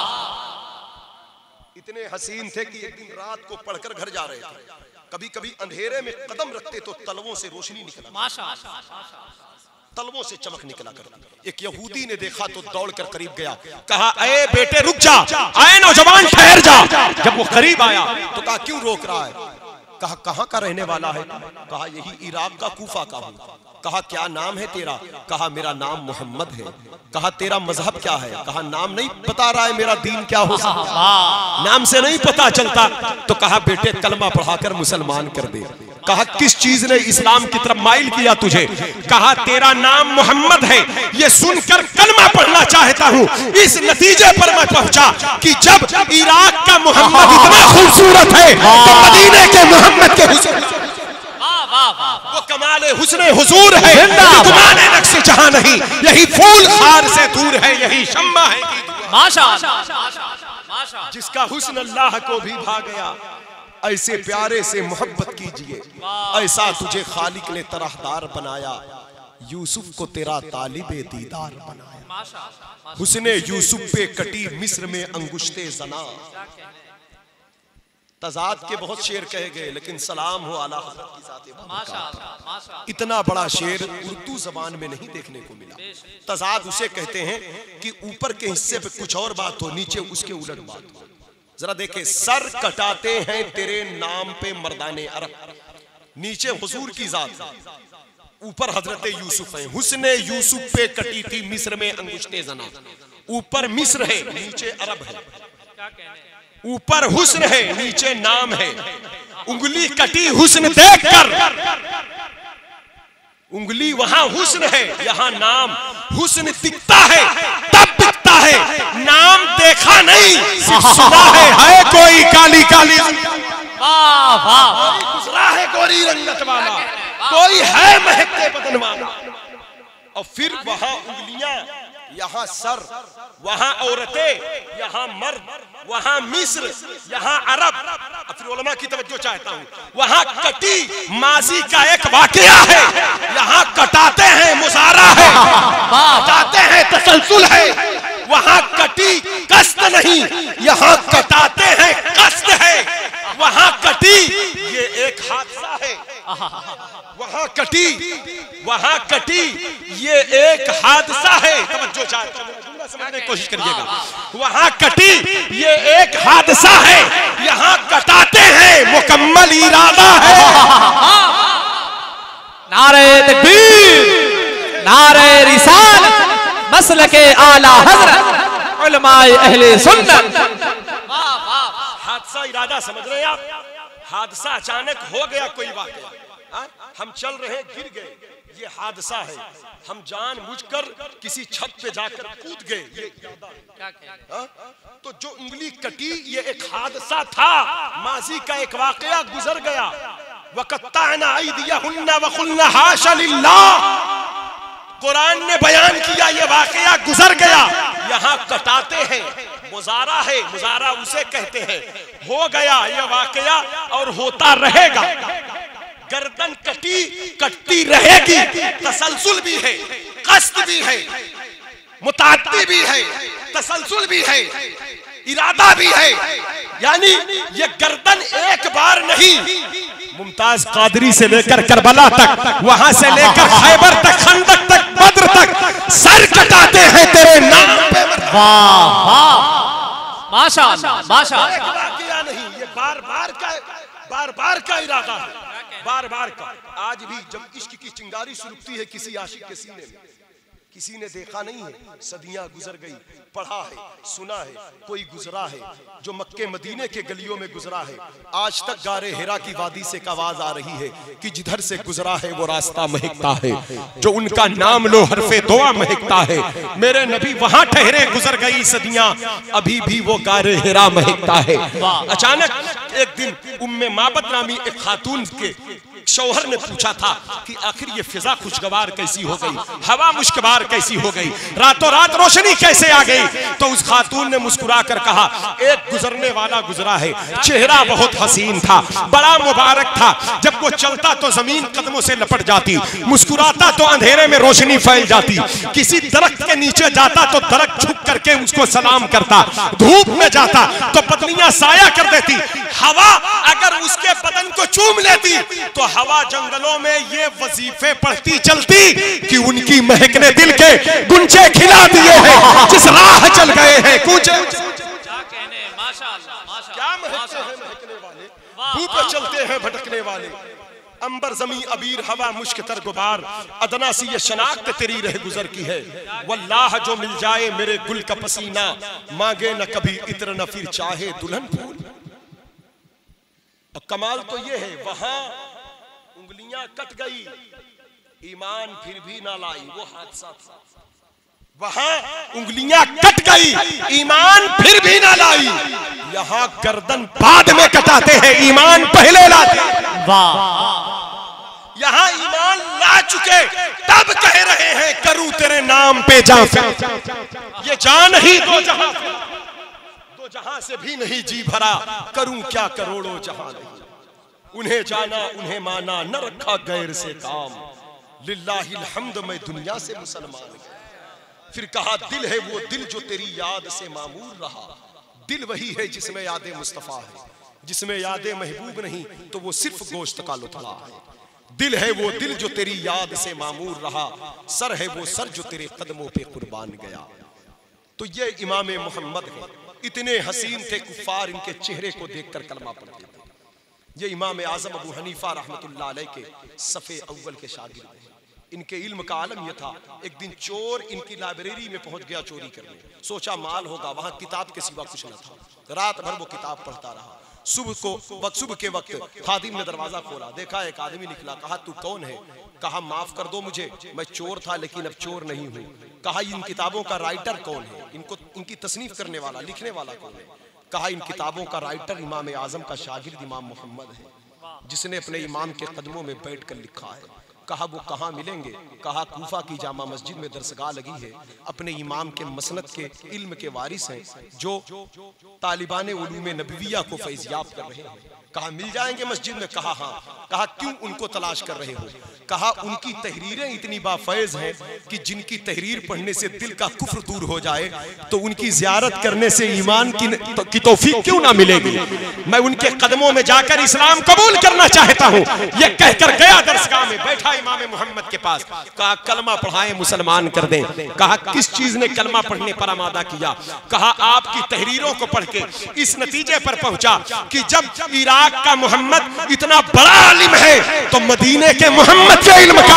इतने हसीन थे कि एक दिन रात को पढ़कर घर जा रहे थे, कभी कभी अंधेरे में कदम रखते तो तलवों से रोशनी निकला, माशाअल्लाह, तलवों से चमक निकला करती। एक यहूदी ने देखा तो दौड़कर करीब गया, कहा अरे बेटे रुक जा, आए नौजवान ठहर जा। जब वो करीब आया तो कहा क्यों रोक रहा है? कहा कहाँ का रहने वाला है? कहा यही इराक का कूफा का हूँ। कहा क्या नाम है तेरा? कहा मेरा नाम मोहम्मद है। कहा तेरा मजहब क्या है? कहा नाम नहीं बता रहा है, मेरा दीन क्या हो सकता, नाम से नहीं पता चलता। तो कहा बेटे कलमा पढ़ाकर मुसलमान कर दे। कहा किस चीज ने इस्लाम की तरफ माइल किया तुझे? कहा तेरा नाम मोहम्मद है, ये सुनकर कलमा पढ़ना चाहता हूँ। इस नतीजे पर मैं पहुंचा कि जब इराक का मोहम्मद इतना खूबसूरत है तो मदीने के मोहम्मद के हुस्न, वो कमाले हुस्ने हुजूर है, तुम्हारे नक्शे जहां नहीं, यही फूल खार से दूर है, यही शम्मा है माशाअल्लाह, जिसका हुस्न अल्लाह को भी भा गया। ऐसे प्यारे से मोहब्बत कीजिए, ऐसा तुझे खालिक ने तरहदार बनाया, यूसुफ को तेरा तालिबे दीदार बनाया। हुस्ने यूसुफ पे कटी मिस्र में अंगुश्ते जना। तजाद के बहुत शेर कहे गए, लेकिन सलाम हो आला हज़रत की ज़ात-ए-बाक़ी। इतना बड़ा शेर उर्दू जबान में नहीं देखने को मिला। तजाद उसे कहते हैं कि ऊपर के हिस्से पे कुछ और बात हो, नीचे उसके उलट बात हो। जरा देखे, सर कटाते हैं तेरे नाम पे मर्दाने अरब, नीचे हुजूर की जात, ऊपर हजरत यूसुफ है। हुस्ने यूसुफ पे कटी थी मिस्र में अंगुश्ते जना। ऊपर मिस्र है, नीचे अरब है। ऊपर हुस्न है, नीचे नाम है। उंगली कटी हुस्न देखकर, उंगली वहां हुस्न है, यहाँ नाम। हुस्न दिखता है तब दिखता है, नाम देखा नहीं सिर्फ सुना है। है कोई काली काली, वाह वाह, गुजरा है गोरी रंगत वाला, कोई है महकते बदन वाला। और फिर वहां उंगलियां, यहाँ सर, वहां औरतें, यहाँ मर्द, वहां मिस्र, यहाँ अरब। अब फिर उलमा की तवज्जो चाहता हूँ, वहां कटी माजी का एक वाकया है, यहाँ कटाते हैं मुजारा है, कटाते हैं तसलसल है। वहां कटी कस्त नहीं, यहाँ कटाते हैं कस्त है। वहां कटी ये एक हादसा है, वहां कटी, वहां कटी ये एक हादसा है। तवज्जो समझने की कोशिश करिएगा। वहां कटी ये एक हादसा है, यहाँ कटाते हैं मुकम्मल इरादा है। नारे तकबीर, नारे रिसालत, मसलके आला हज़रत, उलमाए अहले सुन्नत। हादसा इरादा समझ रहे हैं आप? हादसा अचानक हो गया कोई वाकया, हम चल रहे गिर गए, ये हादसा है। हम जानबूझकर किसी छत पे जाकर कूद गए, ये क्या? तो जो उंगली कटी ये एक हादसा था, माजी का एक वाकया गुजर गया। वक़त्तअना अयदियहुन्ना वक़ुल्ना हाशा लिल्लाह, कुरान ने बयान किया ये वाकया गुजर गया। यहाँ कटाते हैं, मुजारा है, मुजारा उसे कहते हैं। हो गया ये वाकया और होता रहेगा। गर्दन कटी, कटती रहेगी, तसलसल भी है, कस्त भी है, मुताद्दी भी है, तसलसल भी है, इरादा भी है। यानी ये गर्दन एक बार नहीं, मुमताज कादरी से लेकर करबला तक, वहां से लेकर खैबर तक, खंदक तक, बद्र तक, सर कटाते हैं तेरे नाम पे। वाह वाह, माशाअल्लाह माशाअल्लाह। वाकया नहीं, ये बार बार का, बार बार का इरादा है, बार बार का। आज भी जब इश्क की चिंगारी सुलगती है किसी आशिक के सीने में, किसी ने देखा नहीं है, सदियां गुजर गई, पढ़ा है, सुना है, कोई गुजरा है जो मक्के मदीने के गलियों में गुजरा है। आज तक गारे हिरा की वादी से एक आवाज आ रही है कि जिधर से गुजरा है वो रास्ता महकता है, जो उनका नाम लो हरफे दुआ महकता है। मेरे नबी वहां ठहरे, गुजर गई सदियां, अभी भी वो गारे हिरा महकता है। अचानक एक दिन उम्मे माबद नामी एक खातून के शौहर ने पूछा था कि आखिर ये फिजा खुशगवार कैसी हो गई, हवा मुश्कबार कैसी हो गई, रातों रात रोशनी कैसे आ गई। तो उस खातून ने मुस्कुरा कर कहा, एक गुजरने वाला गुजरा है, चेहरा बहुत हसीन था, बड़ा मुबारक था, जब वो चलता तो जमीन कदमों से लपट जाती, मुस्कुराता तो अंधेरे में रोशनी फैल जाती, किसी दरख्त के नीचे जाता तो दरख्त झुक करके उसको सलाम करता, धूप में जाता तो पत्नियां साया कर देती, हवा अगर उसके बदन को चूम लेती तो हवा जंगलों में ये वजीफे पढ़ती चलती कि उनकी महकने दिल के गुंजे खिला दिए हैं, जिस राह चल गए हैं कूचे। क्या महकते हैं महकने वाले, धूप चलते हैं भटकने वाले, अंबर जमी अबीर हवा मुश्क तर गुबार, अदना सी ये शनाख्त तेरी रह गुजर की है, वल्लाह जो मिल जाए मेरे गुल का पसीना, मांगे न कभी इत्र न फिर चाहे दुल्हन फूल। और कमाल तो ये है, वहां उंगलियां कट गई, ईमान फिर भी ना लाई, वो हादसा था। वहां उंगलियां कट गई, ईमान फिर भी ना लाई, यहां गर्दन बाद में कटाते हैं, ईमान पहले लाते। वाह, यहां ईमान ला चुके तब कह रहे हैं करूं तेरे नाम पे जान, ये जान ही दो जहां, दो जहां से भी नहीं जी भरा, करूं क्या करोड़ों जहां नहीं। उन्हें जाना उन्हें माना, न रखा गैर से काम, लिल्लाहिल हम्द मैं दुनिया से मुसलमान। फिर कहा दिल है वो दिल जो तेरी याद से मामूर रहा, दिल वही है जिसमें यादें मुस्तफा है, जिसमें यादें महबूब नहीं तो वो सिर्फ गोश्त का लुत्फा है। दिल है वो दिल जो तेरी याद से मामूर रहा, सर है वो सर जो तेरे कदमों पे कुर्बान गया। तो ये इमाम मोहम्मद है, इतने हसीन थे कुफ्फार इनके चेहरे को देखकर कलमा पढ़ते थे। ये इमाम आजम अबू हनीफा रहमतुल्लाह अलैह के सफ़े अव्वल के शागिर्द हैं। इनके इल्म का आलम यह था, एक दिन चोर इनकी लाइब्रेरी में पहुंच गया चोरी करने, सोचा माल होगा, वहां किताब के सिवा कुछ न था, रात भर वो किताब पढ़ता रहा। सुबह को वक्त सुबह के वक्त खादिम ने दरवाजा खोला, देखा एक आदमी निकला, कहा तू कौन है? कहा माफ कर दो मुझे, मैं चोर था लेकिन अब चोर नहीं हूँ। कहा इन किताबों का राइटर कौन है, इनको इनकी तसनीफ करने वाला लिखने वाला कौन है? कहा इन किताबों का राइटर इमाम आजम का शागिर्द इमाम मोहम्मद है, जिसने अपने इमाम के कदमों में बैठकर लिखा है। कहा वो कहाँ मिलेंगे? कहा कूफा की जामा मस्जिद में दरसगाह लगी है, अपने इमाम के मसनद के इल्म के वारिस हैं, जो तालिबान उलूम नबविया को फैज़याब कर रहे हैं। कहा मिल जाएंगे मस्जिद में? कहा हाँ। कहा क्यों उनको तलाश कर रहे हो? कहा उनकी तहरीरें इतनी बाफैज़ हैं कि जिनकी तहरीर पढ़ने से दिल का कुफ्र दूर हो जाए तो उनकी ज़ियारत करने से ईमान की, तो, की तौफीक क्यों ना मिलेगी। मैं उनके कदमों में जाकर इस्लाम कबूल करना चाहता हूँ। ये कहकर गया दरसगाह में, बैठा इमाम मोहम्मद के पास। कहा कलमा पढ़ाएं, मुसलमान कर दें। कहा किस चीज ने कलमा पढ़ने पर आमादा किया? कहा आपकी तहरीरों को पढ़ के इस नतीजे पर पहुंचा कि जब इराक का मोहम्मद इतना बड़ा आलिम है तो मदीने के मोहम्मद के इल्म का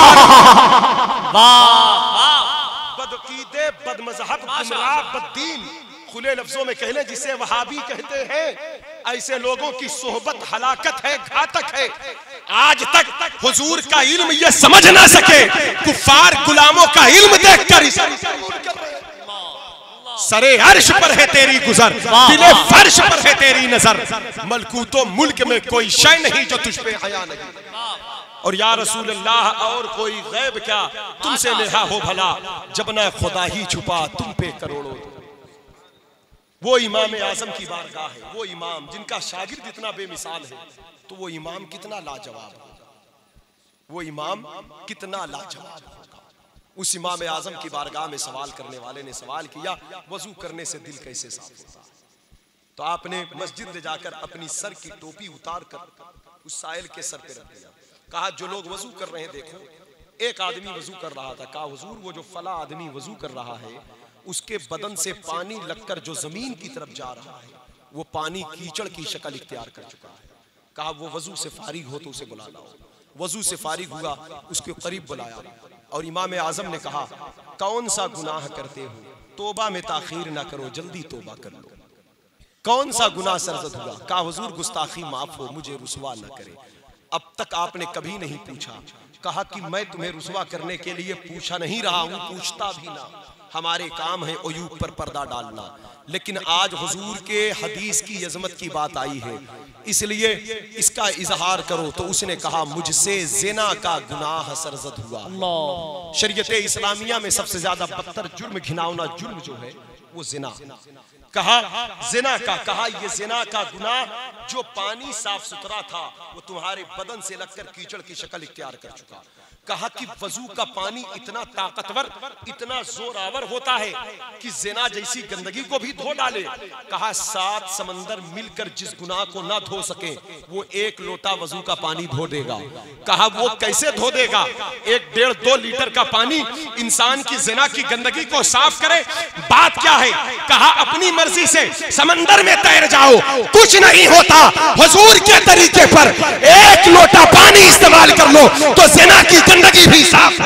बदकीदे बदमज़हब गुमराह बद्दीन, खुले लफ्जों में कह ले जिसे वहाबी कहते हैं, ऐसे लोगों की सोहबत हलाकत है, घातक है। आज तक हुजूर का इल्म ये समझ ना सके, कुफ्फार गुलामों का इल्म देखकर सरे अर्श पर है तेरी गुजर, दिले फर्श पर है तेरी नजर, मलकूतो मुल्क में कोई शय नहीं जो तुझ पे हया नहीं। और या रसूल अल्लाह और कोई गैब क्या तुमसे नेहा हो भला, जब ना खुदा ही छुपा तुम पे करोड़ों। वो इमाम आजम की बारगाह है, वो इमाम जिनका शागिर्द इतना बेमिसाल है, तो वो इमाम कितना लाजवाब होगा, वो इमाम कितना लाजवाब होगा। उस इमाम आजम की बारगाह में सवाल करने वाले ने सवाल किया, वजू करने से दिल कैसे साफ होता? तो आपने मस्जिद ले जाकर अपनी सर की टोपी उतार कर उस साइल के सर पे रख दिया। कहा जो लोग वजू कर रहे हैं देखो, एक आदमी वजू कर रहा था। कहा हुजूर वो जो फला आदमी वजू कर रहा है उसके बदन से पानी लगकर जो जमीन की तरफ जा रहा है वो पानी कीचड़ की शक्ल इख्तियार कर चुका है। कहा वो वजू से फारिग हो तो उसे बुला लाओ। वजू से फारिग हुआ, उसके करीब बुलाया और इमाम आजम ने कहा कौन सा गुनाह करते हो, तोबा में ताखीर ना करो, जल्दी तोबा कर लो। कौन सा गुनाह सरजद हुआ? कहा हुजूर गुस्ताखी माफ हो, मुझे रुसवा न करे। अब तक आपने कभी नहीं पूछा। कहा कि मैं तुम्हें रुसवा करने के लिए पूछा नहीं रहा हूं, पूछता भी ना। हमारे काम है अयूब पर पर्दा डालना, लेकिन आज हुजूर के हदीस की अजमत की बात आई है, इसलिए इसका इजहार करो। तो उसने कहा मुझसे ज़िना का गुनाह सरजद हुआ। शरीयत इस्लामिया में सबसे ज्यादा बदतर जुर्म, घिनौना जुर्म जो है वो ज़िना। कहा ज़िना का, कहा ये ज़िना का गुनाह जो पानी साफ सुथरा था वो तुम्हारे बदन से लगकर कीचड़ की शक्ल इख्तियार कर चुका। कहा कि वजू का पानी इतना ताकतवर, इतना जोरावर होता है कि ज़िना जैसी गंदगी को भी धो डाले। कहा सात समंदर मिलकर जिस गुनाह को ना धो सके वो एक लोटा वजू का पानी धो देगा। कहा वो कैसे धो देगा? एक डेढ़ दो लीटर का पानी इंसान की ज़िना की गंदगी को साफ करे? बात क्या है? कहा अपनी मर्जी से समंदर में तैर जाओ, कुछ नहीं होता। हुजूर के तरीके पर एक लोटा पानी इस्तेमाल कर लो तो ज़िना की गंदगी भी साफ।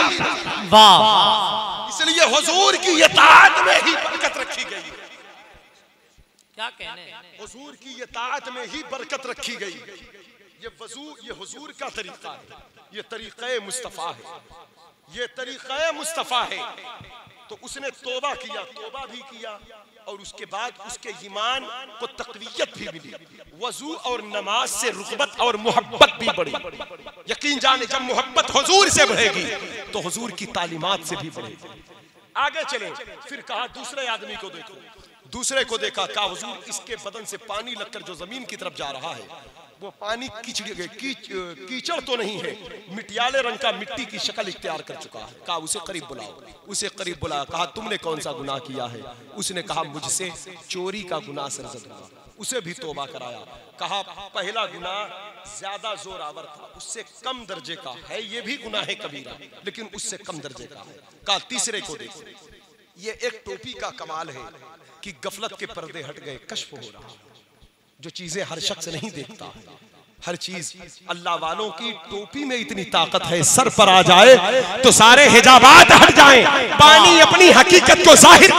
वाह, इसलिए हुजूर की इताअत में ही बरकत रखी गई है। क्या कहने, हुजूर की इताअत में ही बरकत रखी गई। ये वजू, ये हुजूर का तरीका है, ये तरीक़े मुस्तफ़ा है, ये तरीक़े मुस्तफ़ा है। तो उसने तौबा किया, तौबा भी किया और उसके बाद उसके ईमान को तक़वियत भी मिली। वजू और नमाज से रुग़बत और मोहब्बत भी बढ़ी। यकीन जाने जब मोहब्बत हुजूर से बढ़ेगी तो हुजूर की तालीमात से भी बढ़ेगी। आगे चले, फिर कहा दूसरे आदमी को देखो। दूसरे को देखा, कहा हुजूर इसके बदन से पानी लगकर जो जमीन की तरफ जा रहा है वो पानी कीचड़ कीच, कीचड़ तो नहीं है, मिटियाले रंग का मिट्टी की शक्ल इख्तियार कर चुका है। कहा उसे करीब बुलाओ। उसे करीब बुलाया। कहा तुमने कौन सा गुनाह किया है? उसने कहा मुझसे चोरी का गुनाह सरजद हुआ। उसे भी तौबा कराया। कहा पहला गुनाह ज्यादा जोरावर था, उससे कम दर्जे का है, ये भी गुनाह है कबीरा, लेकिन उससे कम दर्जे का है। कहा तीसरे को देखो। ये एक टोपी का कमाल है कि गफलत के पर्दे हट गए, कश्फ हो रहा। जो चीजें हर शख्स नहीं देखता, हर चीज अल्लाह वालों की टोपी में इतनी ताकत है, सर पर आ जाए तो सारे हिजाबात हट जाएं, पानी अपनी हकीकत को जाहिर।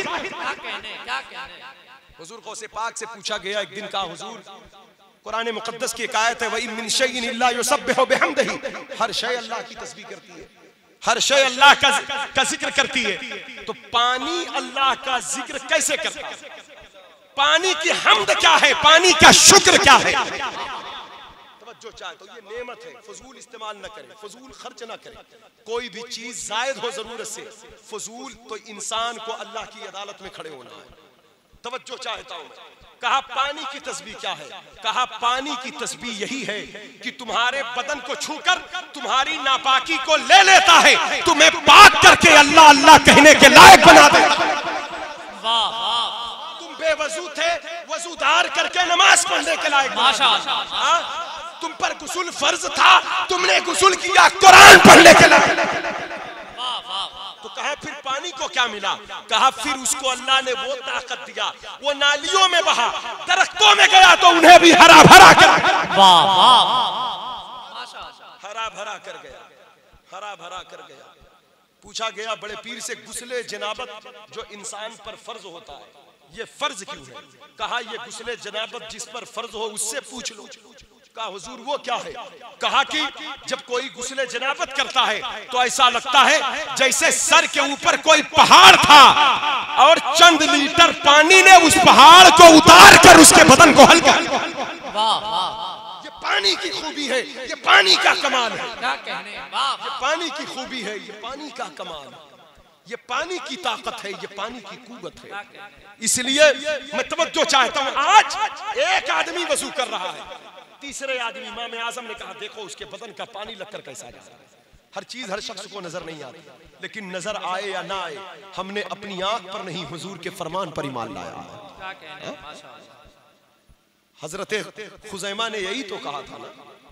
हुजूर गौसे पाक से पूछा गया एक दिन, का हुजूर कुरान मुकद्दस की एक आयत है, व इन मिन शैइन इल्ला युसब्बिहु बिहम्दिही, हर शय अल्लाह की तस्बीह करती है, हर शय अल्लाह का का जिक्र करती है। तो पानी अल्लाह का जिक्र कैसे करता है? पानी की हम्द क्या है? पानी का शुक्र क्या है? तवज्जो चाहे तो ये नेमत है, फजूल इस्तेमाल न करें, फजूल खर्च न करें। कोई भी चीज जायद हो जरूरत से, फजूल तो इंसान को अल्लाह की अदालत में खड़े होना है। तवज्जो चाहता हूं मैं। कहा पानी की तस्बीह क्या है? कहा पानी की तस्बीह यही है कि तुम्हारे बदन को छूकर तुम्हारी नापाकी को ले लेता है, तुम्हें पाक करके अल्लाह अल्लाह कहने के लायक बना दे। तुम बेवजू थे, वजूदार करके नमाज पढ़ने के लायक। माशाअल्लाह। तुम पर गुस्ल फर्ज था, तुमने गुस्ल किया कुरान पढ़ने के लायक। तो कहा फिर पानी को क्या मिला? कहा फिर उसको अल्लाह ने वो ताकत दिया, वो नालियों में बहा, दरख्तों में गया तो उन्हें भी हरा भरा कर, हरा भरा कर गया, हरा भरा कर गया। पूछा गया बड़े पीर से, गुस्ले जनाबत जो इंसान पर फर्ज होता है ये फर्ज क्यों है? कहा ये गुस्ले जनाबत जिस पर फर्ज हो उससे पूछ लो। कहा हुजूर वो क्या है? कहा कि जब कोई गुस्ले जनाबत करता है तो ऐसा लगता है जैसे सर के ऊपर कोई पहाड़ था और चंद लीटर पानी ने उस पहाड़ को उतार कर उसके बदन को हल्का। ये पानी की खूबी है, ये पानी का कमाल है। क्या कहने, ये पानी की खूबी है, ये पानी का कमाल है, ये पानी की ताकत है, ये पानी की कुव्वत है। इसलिए मैं तवज्जो चाहता हूं, आज एक आदमी वजू कर रहा है, तीसरे आदमी इमाम आजम ने कहा देखो उसके बदन का पानी लगकर कैसा जा रहा है। हर चीज हर शख्स को नजर नहीं आती, लेकिन नजर आए या ना आए हमने अपनी आंख पर नहीं हुजूर के फरमान पर ईमान लाया। हजरत खुजैमा ने यही तो कहा था ना,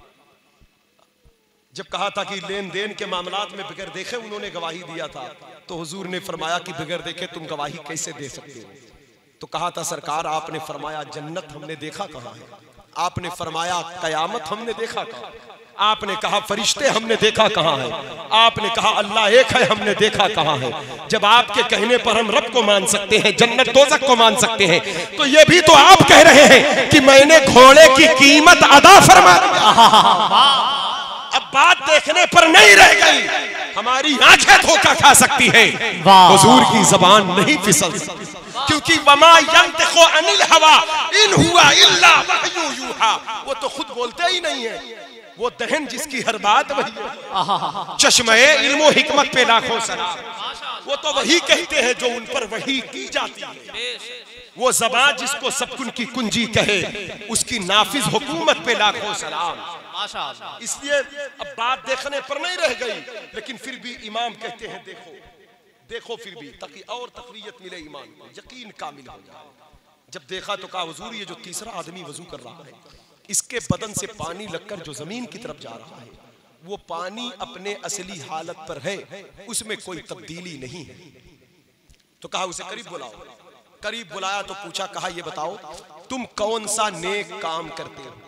जब कहा था कि लेन देन के मामलात में बगैर देखे उन्होंने गवाही दिया था, तो हुजूर ने फरमाया कि बगैर देखे तुम गवाही कैसे दे सकते हो? तो कहा था सरकार आपने फरमाया जन्नत हमने देखा कहाँ है, आपने फरमाया कयामत हमने देखा कहाँ, आपने कहा फरिश्ते हमने देखा कहाँ है, आपने कहा अल्लाह एक है हमने देखा कहाँ है। जब आपके कहने पर हम रब को मान सकते हैं, जन्नत दोज़ख को मान सकते हैं, तो ये भी तो आप कह रहे हैं कि मैंने घोड़े की कीमत अदा फरमा दी। अब बात देखने पर नहीं रह गई, हमारी आंखें धोखा खा सकती है, हुजूर की जबान नहीं फिसल सकती, क्योंकि वमा यंतिक़ु अनिल हवा इन हुआ इल्ला वह्यु यूहा, वो तो खुद बोलते ही नहीं है, वो दहन जिसकी हर बात वही है। चश्मे इल्म हिकमत पे लाखों सलाम, वो तो वही कहते हैं जो उन पर वही की जाती है। वो ज़बान जिसको सब कुन की कुंजी कहे, उसकी नाफिज हुकूमत पे लाखों सलाम। इसलिए अब बात देखने पर नहीं रह गई, लेकिन फिर भी इमाम कहते हैं देखो देखो फिर भी ताकि और तक़वियत मिले ईमान को, यकीन कामिल हो जाए। जब देखा तो कहा हुजूर ये जो तीसरा आदमी वजू कर रहा है, इसके बदन से पानी लगकर जो जमीन की तरफ जा रहा है, वो पानी अपने असली हालत पर है, उसमें कोई तब्दीली नहीं है। तो कहा उसे करीब बुलाओ। करीब बुलाया तो पूछा, कहा ये बताओ तुम कौन सा नेक काम करते हो।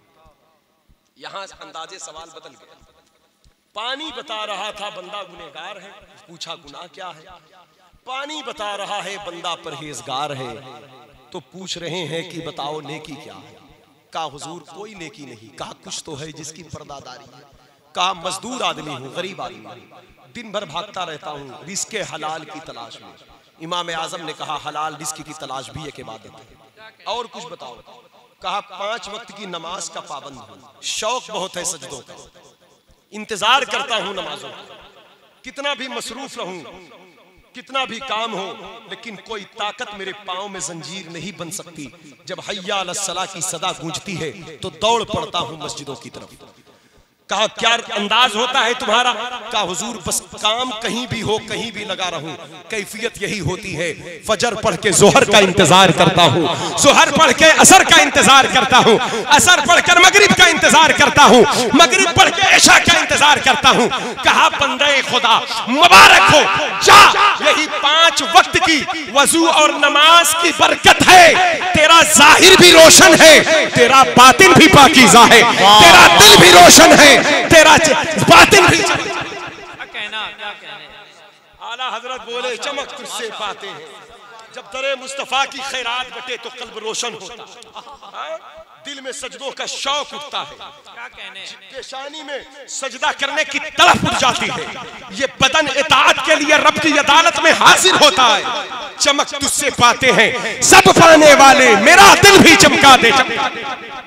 यहां अंदाजे सवाल बदल गया। पानी बता रहा था बंदा गुनहगार है, पूछा गुनाह क्या है। पानी बता रहा है बंदा परहेजगार है, तो पूछ रहे हैं कि बताओ नेकी क्या है। कहा हुजूर कोई नेकी नहीं। कहा कुछ तो है जिसकी पर्दादारी है। कहा मजदूर आदमी हूँ, गरीब आदमी हूँ, दिन भर भागता रहता हूँ रिज़्क़े हलाल की तलाश में। इमाम आज़म ने कहा हलाल रिज़्क़ की तलाश भी एक इबादत है। और कुछ बताओ। कहा पांच वक्त की नमाज का पाबंद हूँ, शौक बहुत है सजदों का, इंतजार करता हूँ नमाजों का, कितना भी मसरूफ रहूं, कितना भी काम हो, लेकिन कोई ताकत मेरे पांव में जंजीर नहीं बन सकती। जब हय्या अलस सलाह की सदा गूंजती है तो दौड़ पड़ता हूँ मस्जिदों की तरफ। कहा क्या अंदाज होता है तुम्हारा। कहा हुजूर बस काम कहीं भी हो, कहीं भी लगा रहूं, कैफियत यही होती है। फजर पढ़ के जोहर का इंतजार करता हूँ, जोहर पढ़ के असर का इंतजार करता हूँ, असर पढ़कर मगरिब का इंतजार करता हूँ, मगरिब पढ़ के इशा का इंतजार करता हूँ। कहा बंदे खुदा मुबारक हो जा, यही पांच वक्त की वजू और नमाज की बरकत है। तेरा जाहिर भी रोशन है, तेरा बातिन भी पाकीज़ा है, तेरा दिल भी रोशन है, तेरा बातिन भी। क्या कहना क्या कहने। आला हजरत बोले चमक तुझसे पाते हैं। जब दरे मुस्तफा की खैरात बटे तो कल्ब रोशन होता है, दिल में सजदों का शौक उठता है, क्या कहने। पेशानी में सजदा करने की तड़प उठ जाती है। ये बदन इताअत के लिए रब की अदालत में हाजिर होता है। चमक तुझसे पाते हैं सब पाने वाले, मेरा दिल भी चमका दे, चमका दे।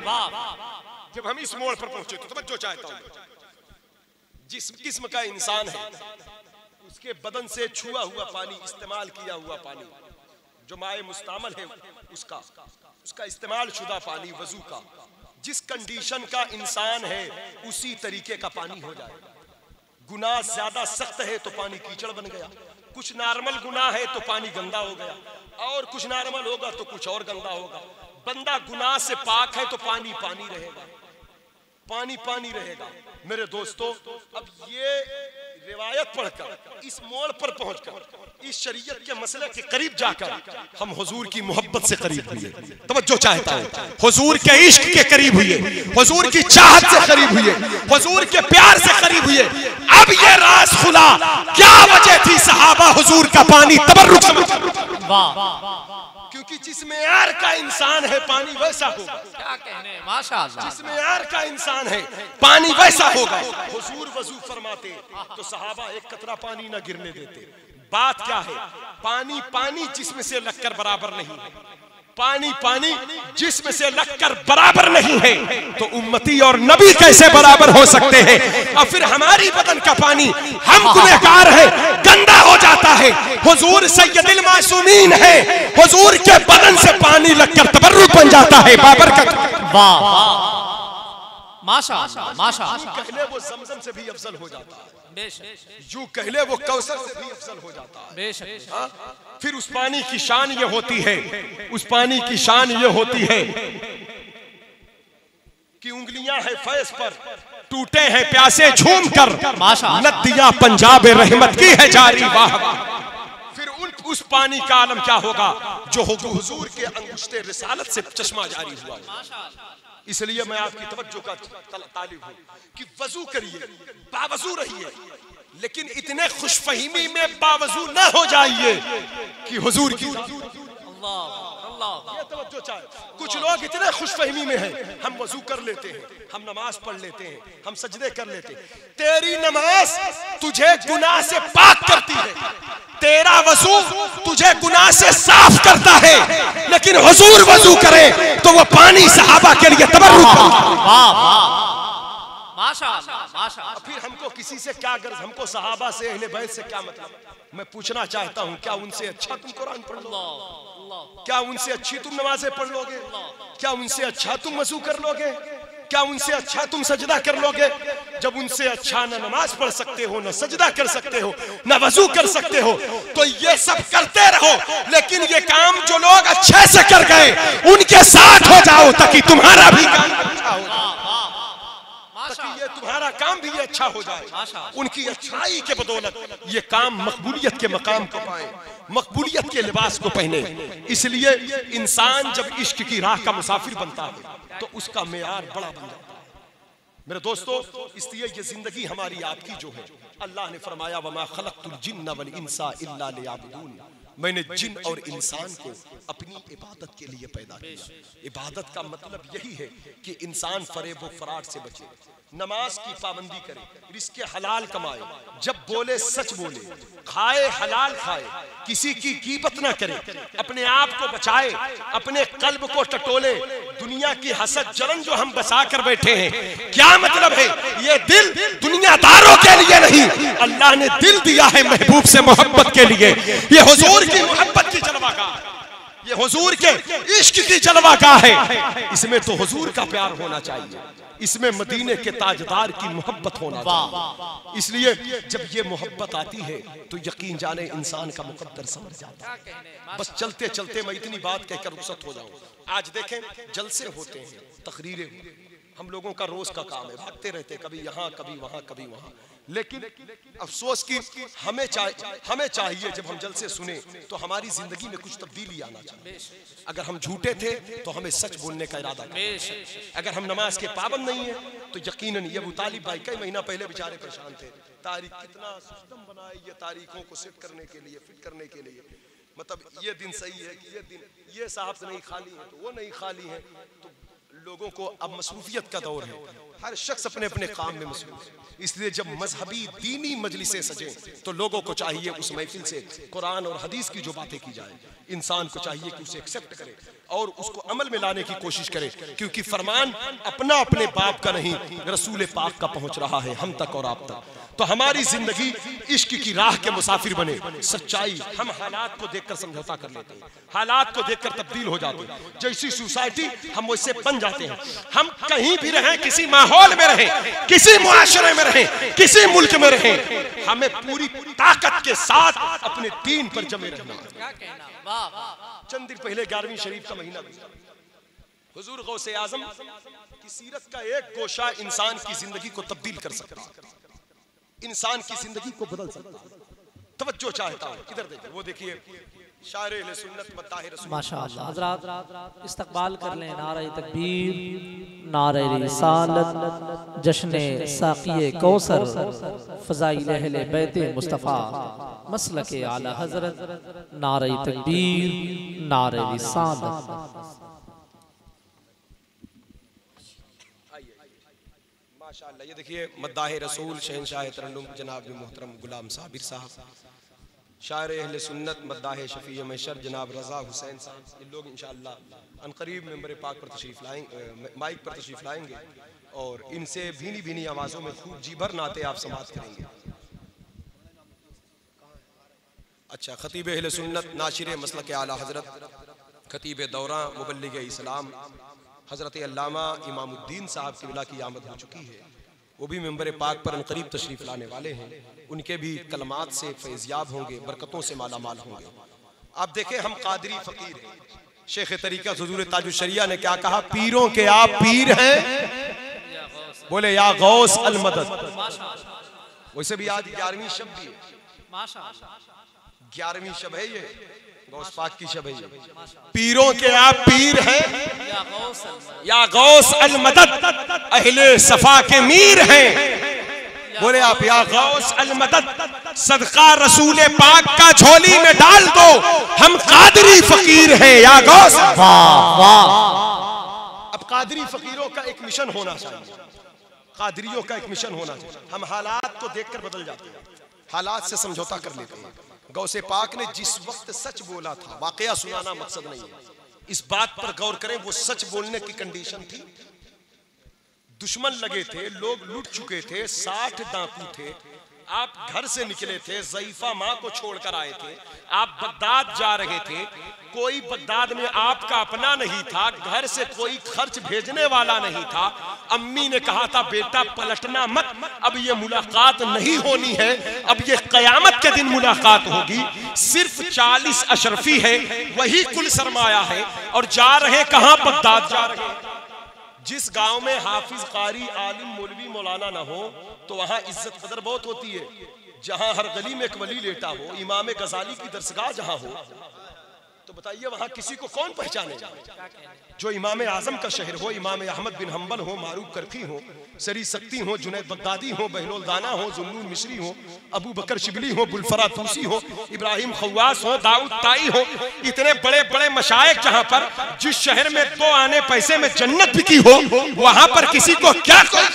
जब हम इस मोड़ पर पहुंचे तो तवज्जो चाहता हूं, जिस किस्म का इंसान है उसके बदन से छुआ हुआ पानी, इस्तेमाल किया हुआ पानी जो माए मुस्तामल है, उसका उसका इस्तेमाल शुदा पानी वजू का, जिस कंडीशन का इंसान है उसी तरीके का पानी हो जाए। गुनाह ज्यादा सख्त है तो पानी कीचड़ बन गया, कुछ नॉर्मल गुनाह है तो पानी गंदा हो गया, और कुछ नॉर्मल होगा तो कुछ और गंदा होगा। बंदा गुनाह से पाक है तो पानी पानी रहेगा, पानी पानी रहेगा। मेरे दोस्तों, अब ये रिवायत पढ़कर इस मोड़ पर पहुंचकर इस शरीयत के मसले के करीब जाकर हम हुजूर की मोहब्बत से करीब हुए। तवज्जो चाहता हूं, हुजूर के इश्क के करीब हुए, हुजूर की चाहत से करीब हुए, हुजूर के प्यार से करीब हुए। अब ये राज खुला, क्या वजह थी सहाबा हुजूर का पानी तबर्रुक समझ। वाह, क्योंकि जिस मेयार का इंसान है पानी वैसा होगा। क्या कहने, माशाअल्लाह। जिस मेयार का इंसान है पानी वैसा होगा। हुजूर वजू फरमाते तो सहाबा एक कतरा पानी ना गिरने देते। बात क्या है, पानी पानी जिस्म से लगकर बराबर नहीं है, पानी पानी जिस्म से लगकर बराबर नहीं है, तो उम्मती और नबी कैसे बराबर हो सकते हैं। और फिर हमारी बदन का पानी, हम गुनहगार हैं, गंदा हो जाता है। हुजूर सैयदुल मासूमीन है, हुजूर के बदन से पानी लगकर तबर्रुक बन जाता है, बाबरकत। वाह माशाअल्लाह, माशाअल्लाह। कहले वो ज़मज़म से भी अफजल हो जाता है, बेशक यूं कहले वो कौसर से भी अफजल हो जाता है। बेशक। हाँ? फिर उस पानी की शान ये होती है, उस पानी की शान ये होती है कि उंगलियां हैं फैज पर, टूटे हैं प्यासे झूम कर, नदियां पंजाब रहमत की है जारी, वाह वाह। फिर उन उस पानी का आलम क्या होगा जो हुजूर के अंगुश्ते रिसालत से चश्मा जारी हुआ। इसलिए मैं आपकी तवज्जो का तालिब हूं कि वजू करिए, बावजू रहिए, लेकिन इतने खुशफहमी में बावजू न हो जाइए कि हुजूर की ये तवज्जो चाहे। कुछ लोग इतने खुशफहमी में हैं, हम वजू कर लेते हैं, हम नमाज पढ़ लेते हैं, हम सजदे कर लेते हैं। तेरी नमाज तुझे गुनाह से पाक करती है, तेरा वजू तुझे गुनाह से साफ करता है। लेकिन हुजूर वजू करे तो वो पानी सहाबा के लिए तबर्रुक करता है। माशाअल्लाह, माशाअल्लाह। फिर हमको किसी से क्या गर्ज, हमको सहाबा से अहले बैत से क्या मतलब? मैं पूछना चाहता हूँ, क्या उनसे अच्छा तुम कुरान पढ़ लोगे? क्या उनसे अच्छी तुम नमाजें पढ़ लोगे? क्या उनसे अच्छा तुम वज़ू कर लोगे? क्या उनसे अच्छा तुम सजदा कर लोगे? जब उनसे अच्छा न नमाज पढ़ सकते हो, न सजदा कर सकते हो, न वज़ू कर सकते हो, तो ये सब करते रहो। लेकिन ये काम जो लोग अच्छे से कर गए उनके साथ हो जाओ, ताकि तुम्हारा भी काम अच्छा हो जाए, ताकि ये तुम्हारा काम भी ये अच्छा हो जाए। उनकी अच्छाई के बदौलत ये काम मकबूलियत के मकाम को पाए, मकबूलियत के लिबास को पहने। इसलिए इंसान जब इश्क की राह का मुसाफिर बनता है तो उसका मेयार बड़ा बन जाता है। मेरे दोस्तों, इसलिए ये जिंदगी हमारी आपकी जो है, अल्लाह ने फरमाया वमा खलक़तुल जिन्ना वल इंसा इल्ला लियअबुदून, मैंने जिन और इंसान को अपनी इबादत के लिए पैदा किया। इबादत का मतलब यही है कि इंसान फरेब व फराड से बचे, नमाज की पाबंदी करे, रिज़्क़ हलाल कमाए, जब बोले सच बोले, खाए हलाल खाए, किसी की कीमत ना करे, अपने आप को बचाए, अपने कल्ब को टटोले। दुनिया की हसद जलन जो हम बसा कर बैठे हैं, क्या मतलब है? ये दिल दुनियादारों के लिए नहीं, अल्लाह ने दिल दिया है महबूब से मोहब्बत के लिए। ये हुजूर की मोहब्बत की जलवागाह, ये हुजूर के इश्क की जलवागाह है। इसमें तो हुजूर का प्यार होना चाहिए, इसमें मदीने के ताजदार की मोहब्बत होना चाहिए। इसलिए जब ये मोहब्बत आती है तो यकीन जाने इंसान का मुकद्दर समझ जाता है। बस चलते चलते मैं इतनी बात कहकर रुखसत हो जाऊं। आज देखें जलसे होते हैं, तकरीरें, हम लोगों का रोज का काम है, भागते रहते, कभी यहाँ कभी वहाँ कभी वहाँ। लेकिन अफसोस की हमें चाहिए हमें चाहिए जब हम जलसे सुने तो हमारी जिंदगी में कुछ तब्दीली आना चाहिए। अगर हम झूठे थे तो हमें सच बोलने का इरादा करें। अगर हम नमाज के पाबंद नहीं है तो यकीनन ये अबू तालिब भाई कई महीना पहले बेचारे परेशान थे। तारीख कितना सिस्टम बनाए ये तारीखों को सेट करने के लिए, फिट करने के लिए। मतलब ये दिन सही है कि ये दिन ये साहब से नहीं खाली है तो वो नहीं खाली है। तो लोगों को अब मसरूफियत का दौर है, हर शख्स अपने अपने काम में मसरूफ है। इसलिए जब मजहबी दीनी मजलिसें सजें तो लोगों को चाहिए उस महफिल से कुरान और हदीस की जो बातें की जाए, इंसान को चाहिए कि उसे एक्सेप्ट करे और उसको अमल में लाने की कोशिश करे। क्योंकि फरमान अपना अपने बाप का नहीं, रसूल पाक का पहुंच रहा है हम तक और आप तक। तो हमारी जिंदगी इश्क की राह के मुसाफिर बने। सच्चाई, हम हालात को देखकर समझौता कर लेते हैं, हालात को देखकर तब्दील हो जाते हैं। जैसी सोसाइटी हम वैसे बन जाते हैं। हम कहीं भी रहें, किसी माहौल में रहें, किसी मुआशरे में रहें, किसी मुल्क में रहें, हमें पूरी ताकत के साथ अपने दीन पर जमे रहना। चंद दिन पहले ग्यारहवीं शरीफ का महीना गुजरा। हुजूर गौसे आजम की सीरत का एक गोशा इंसान की जिंदगी को तब्दील कर सकता है, इंसान की जिंदगी को बदल सकता है। तवज्जो चाहता है, इधर देखिए, वो देखिए शायर अहले सुन्नत मद्दाह रसूल। माशाअल्लाह। हज़रात इस्तकबाल कर लें नारे तकबीर, नारे रिसालत, जश्न साक़िए कौसर, फ़ज़ाइल अहले बैते मुस्तफ़ा, मसलके आला हज़रत, नारे तकबीर, नारे रिसालत। माशाअल्लाह, ये देखिए मद्दाह रसूल शहंशाह तरन्नुम जनाब मोहतरम गुलाम साबिर साहब, शायर अहले सुन्नत मद्दाह शफी महशर जनाब रज़ा हुसैन साहब। ये लोग इंशाअल्लाह अनकरीब मेंबर पाक पर तशरीफ़ लाएंगे, माइक पर तशरीफ़ लाएंगे और इनसे भीनी भीनी आवाज़ों में खूब जी भर नाते आप समात करेंगे। अच्छा, खतीब अहले सुन्नत नाशिर मसलक आला हज़रत, खतीब दौरा मुबल्लिग इस्लाम हज़रत अल्लामा इमामुद्दीन साहब की बिला की आमद हो चुकी है। वो भी मेंबर पाक पर अनकरीब तशरीफ़ लाने वाले हैं। उनके भी कलमात से फैज़याब होंगे, बरकतों से माला माल होंगे। आप देखें, हम कादरी फ़कीर हैं। शेख तरीक़ा हुज़ूर ताजुश शरिया ने क्या कहा? पीरों के आप पीर हैं, बोले या गौस अल मदद। वैसे भी आज ग्यारहवीं शब भी है, ग्यारहवीं शब है, ये गौस पाक की शब है। पीरों के आप पीर हैं या गौस अल मदद, अहले सफा के मीर हैं बोले आप या गौस अल मदद सदका रसूल पाक का झोली में डाल दो, हम कादरी फकीर हैं या गौस। वाह वाह। अब कादरी फकीरों का एक मिशन होना चाहिए, कादरियों का एक मिशन होना चाहिए। हम हालात को देखकर बदल जाते हैं, हालात से समझौता कर लेते हैं। गौसे पाक ने जिस वक्त सच बोला था, वाकया सुनाना मकसद नहीं है, इस बात पर गौर करें, वो सच बोलने की कंडीशन थी। दुश्मन लगे थे, लोग लूट चुके थे, साठ डाकू थे, आप घर से निकले थे, ज़ईफा माँ को छोड़कर आए थे, आप बगदाद जा रहे थे, कोई बगदाद में आपका अपना नहीं था, घर से कोई खर्च भेजने वाला नहीं था। अम्मी ने कहा था बेटा पलटना मत, अब ये मुलाकात नहीं होनी है, अब ये कयामत के दिन मुलाकात होगी। सिर्फ चालीस अशरफी है, वही कुल सरमाया है, और जा रहे कहां? बगदाद जा रहे। जिस गांव में हाफिज, कारी, आलिम, मौलवी, मौलाना ना हो तो वहां इज्जत कदर बहुत होती है। जहां हर गली में एक वली लेटा हो, इमाम गजाली की दरसगाह जहां हो, तो बताइए वहां किसी को कौन पहचानेगा? जो इमाम आजम का शहर हो, इमाम अहमद बिन हम्बल हो, मारूफ करखी हो, सरी सक्ती हो, जुनैद बगदादी हो, बहलोल दाना हो, जुन्नून मिश्री हो, अबू बकर शिबली हो, बुलफरा तूसी हो, इब्राहिम खवास हो, दाऊद ताई हो, इतने बड़े बड़े मशाइख जहां पर जिस शहर में दो आने पैसे में जन्नत बिकी हो, वहां पर किसी को क्या कोई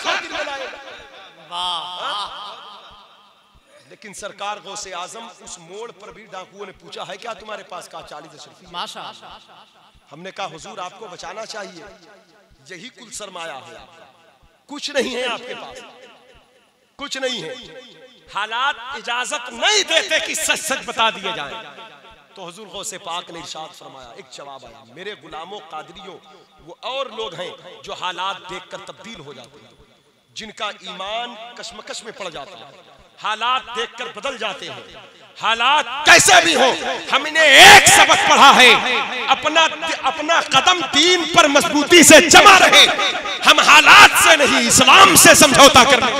लेकिन सरकार गौसे आजम उस मोड़ पर भी डाकुओं ने पूछा है क्या तुम्हारे पास? कहा चालीस अशरफी। माशाअल्लाह। हमने कहा हुजूर आपको बचाना चाहिए, यही कुल सरमाया है आपका, कुछ नहीं है आपके पास, कुछ नहीं है। हालात इजाजत नहीं देते कि सच सच बता दिए जाएं। तो हुजूर गौसे पाक ने इरशाद फरमाया, एक जवाब आया, मेरे गुलामों कादरियों, वो और लोग हैं जो हालात देखकर तब्दील हो जाते हैं, जिनका ईमान कशमकश में पड़ जाता है, हालात देखकर बदल जाते हैं। हालात कैसे भी हो, हमने एक सबक पढ़ा है, अपना अपना कदम दीन पर मजबूती से जमा रहे। हम हालात से नहीं, इस्लाम से समझौता करने,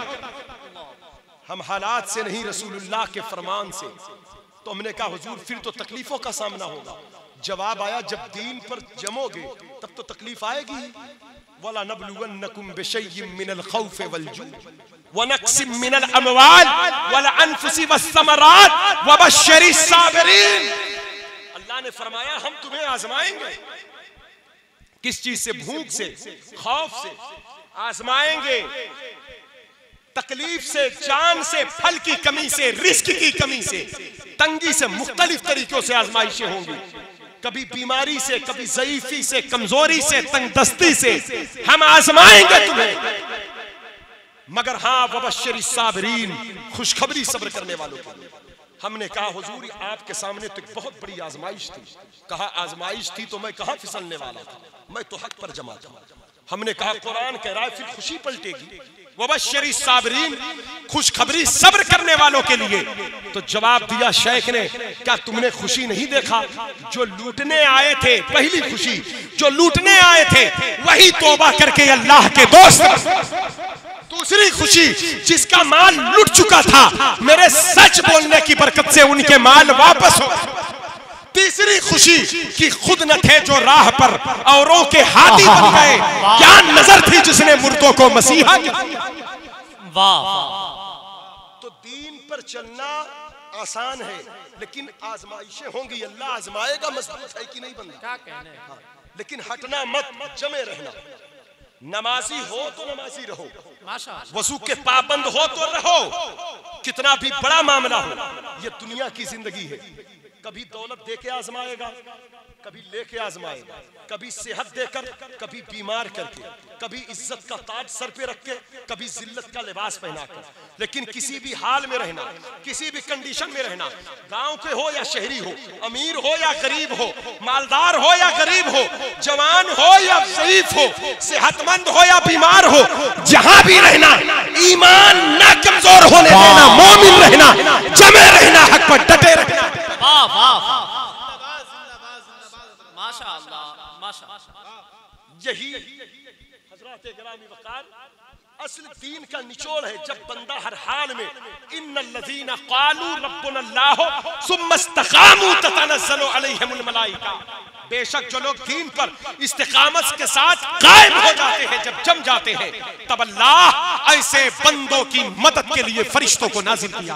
हम हालात से नहीं, रसूलुल्लाह के फरमान से। तो हमने कहा हुजूर फिर तो तकलीफों का सामना होगा। जवाब आया, जब दीन पर जमोगे तब तो तकलीफ आएगी। वला नबलुवन्नकुम बिशैय्यिम मिनल खौफ़ि वल जू व नक़्सिम मिनल अमवाल वल अनफुसि वस्समरात व बश्शिरिस साबिरीन। अल्लाह ने फरमाया हम तुम्हें आजमाएंगे। किस चीज से? भूख से, खौफ से आजमाएंगे, तकलीफ से, जान से, फल की कमी से, रिस्क की कमी से, तंगी से, मुख्तलिफ तरीकों से आजमाइशें होंगी। कभी बीमारी से, कभी ज़ईफी से, कमजोरी से, तंगदस्ती से हम आजमाएंगे तुम्हें। मगर हाँ वबश्शिरिस साबिरीन, खुशखबरी सब्र करने वालों के लिए। हमने कहा हुजूर आपके सामने तो एक बहुत बड़ी आजमाइश थी। कहा आजमाइश थी तो मैं कहां फिसलने वाला था, मैं तो हक पर जमा था। हमने कहा कुरान कह रहा है फिर खुशी पलटेगी, वबश्शिरिस साबिरीन, खुशखबरी सब्र करने वालों के लिए। तो जवाब दिया शेख ने, क्या तुमने खुशी नहीं देखा? जो लूटने आए थे, पहली खुशी जो लूटने आए थे वही तौबा करके अल्लाह के दोस्त। दूसरी खुशी जिसका माल लुट चुका था, मेरे सच बोलने की बरकत से उनके माल वापस हो। तीसरी खुशी कि खुद न थे जो राह पर, औरों के हाथी बन गए। क्या नजर थी जिसने मुर्दों को मसीहा किया। वाह। तो दीन पर चलना आसान है, लेकिन आजमाइशें होंगी, अल्लाह आजमाएगा मजबूत है कि नहीं बंदा। क्या कहने हैं? हाँ। लेकिन हटना मत, जमे रहना। नमाजी हो तो नमाजी रहो, वजू के पाबंद हो तो रहो, कितना भी बड़ा मामला हो। ये दुनिया की जिंदगी है। कभी दौलत देके आजमाएगा, कभी लेके आजमाएगा, कभी सेहत देकर, कभी बीमार करके, कभी इज्जत का ताज सर पे रख के, कभी जिल्लत का लिबास पहनाकर। लेकिन किसी भी हाल में रहना, किसी भी कंडीशन में रहना, गांव के हो या शहरी हो, अमीर हो या गरीब हो, मालदार हो या गरीब हो, जवान हो या ज़ईफ हो, सेहतमंद हो या बीमार हो, जहां भी रहना ईमान ना कमजोर होने देना, मोमिन रहना, जमे रहना, हक पर डटे रहना। वाह वाह, माशाअल्लाह माशाअल्लाह। यही हज़रात गिरामी वक़ार असल दीन का निचोड़ है। जब बंदा हर हाल में इन्नल्लज़ीना क़ालू रब्बुनल्लाह सुम्मा इस्तक़ामू ततनज़्ज़लु अलैहिमुल मलाइका, बेशक जो लोग दीन पर इस्तिकामत के साथ कायम हो जाते हैं, जब जम जाते हैं, तब अल्लाह ऐसे बंदों की मदद के लिए फरिश्तों को नाजिल किया।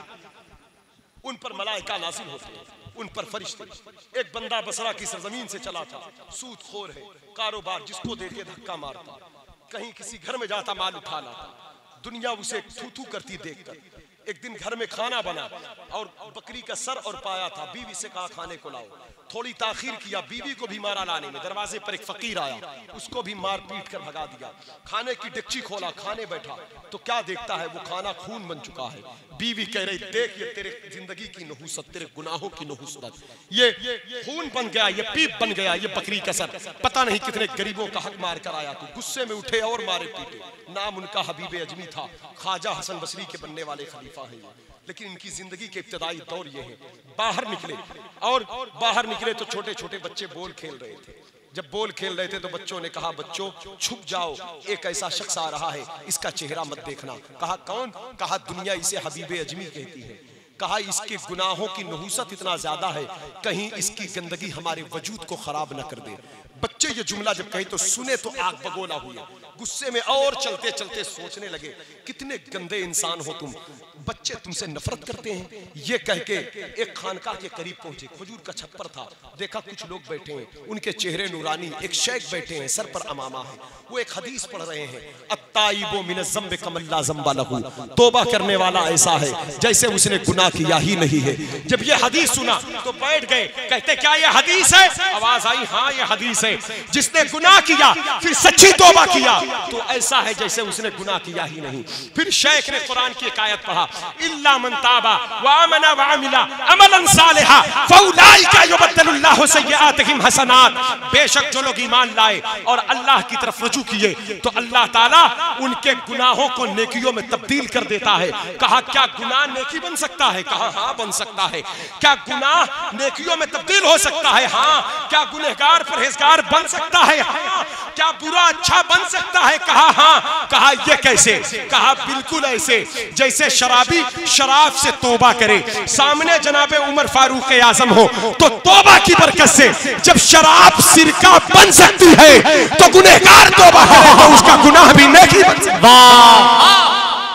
उन पर मलाइका नाजिल होते हैं, उन पर फरिश्ते। एक बंदा बसरा की सरजमीन से चला था, सूदखोर है, कारोबार जिसको देखे धक्का मारता, कहीं किसी घर में जाता माल उठा लाता, दुनिया उसे थू थू करती देखकर। एक दिन घर में खाना बना और बकरी का सर और पाया था, बीवी से कहा खाने को लाओ, थोड़ी ताखीर किया, बीवी को भी मारा लाने में। दरवाजे पर एक फकीर आया, उसको भी मार पीट कर भगा दिया। खाने की डेगची खोला, खाने बैठा तो क्या देखता है, वो खाना खून बन चुका है। बीवी कह रही देख ये तेरे जिंदगी की नहुसत, तेरे गुनाहों की नहुसत, ये खून बन गया, ये पीप बन गया, ये बकरी का सर, पता नहीं कितने गरीबों का हक मार कर आया। तो गुस्से में उठे और मारे पीटे। नाम उनका हबीब अजमी था, ख्वाजा हसन बसरी के बनने वाले खलीफा है ये। लेकिन इनकी जिंदगी के इब्तदाई दौर ये है। बाहर निकले और बाहर निकले तो छोटे छोटे बच्चे बोल खेल रहे थे। जब बोल खेल रहे थे तो बच्चों ने कहा बच्चों छुप जाओ, एक ऐसा शख्स आ रहा है, इसका चेहरा मत देखना। कहा कौन? कहा दुनिया इसे हबीब अजमी कहती है। कहा इसके गुनाहों की नहुसत इतना ज्यादा है, कहीं इसकी गंदगी हमारे वजूद को खराब न कर दे। बच्चे ये जुमला जब कहे तो सुने तो आग बगोला हुए, गुस्से में और चलते चलते सोचने लगे कितने गंदे इंसान हो तुम, बच्चे तुमसे नफरत करते हैं। ये कह के एक खानका के करीब पहुंचे, खजूर का छप्पर था, देखा कुछ लोग बैठे हैं, उनके चेहरे नूरानी, एक शेख बैठे हैं, सर पर अमामा है, वो एक हदीस पढ़ रहे हैं, अत्ताइबु मिनज़ ज़म्बि कमल्ला ज़म्बा लहू, तौबा करने वाला ऐसा है जैसे उसने गुनाह किया ही नहीं है। जब ये हदीस सुना तो बैठ गए, कहते क्या ये हदीस है? आवाज आई हाँ ये हदीस है। जिसने गुनाह किया फिर सच्ची तौबा किया तो ऐसा है जैसे उसने गुनाह किया ही नहीं। फिर शेख ने कुरान की एक आयत पढ़ा, इल्ला मन ताबा व आमना व अमिला अमलन सालिहा फउलाइका युबद्दिलुल्लाहु सय्यिआतिहिम हसनात। बेशक जो लोग ईमान लाए और अल्लाह की तरफ रुजू किए तो अल्लाह ताला उनके गुनाहों को नेकियों में तब्दील कर देता है। कहा क्या गुनाह नेकी बन सकता है? कहा हाँ बन सकता है। क्या गुनाह नेकियों में तब्दील हो सकता है? हाँ। क्या गुनहगार परहेजगार बन सकता है? हाँ। क्या बुरा अच्छा बन सकता है? कहा हाँ। कहा ये कैसे? कहा बिल्कुल ऐसे जैसे शराबी शराब से तौबा करे, सामने जनाबे उमर फारूक आजम हो तो तौबा की बरकत से जब शराब सिरका बन सकती है तो गुनहगार तौबा करे तो उसका गुनाह भी नेकी बन सकता है।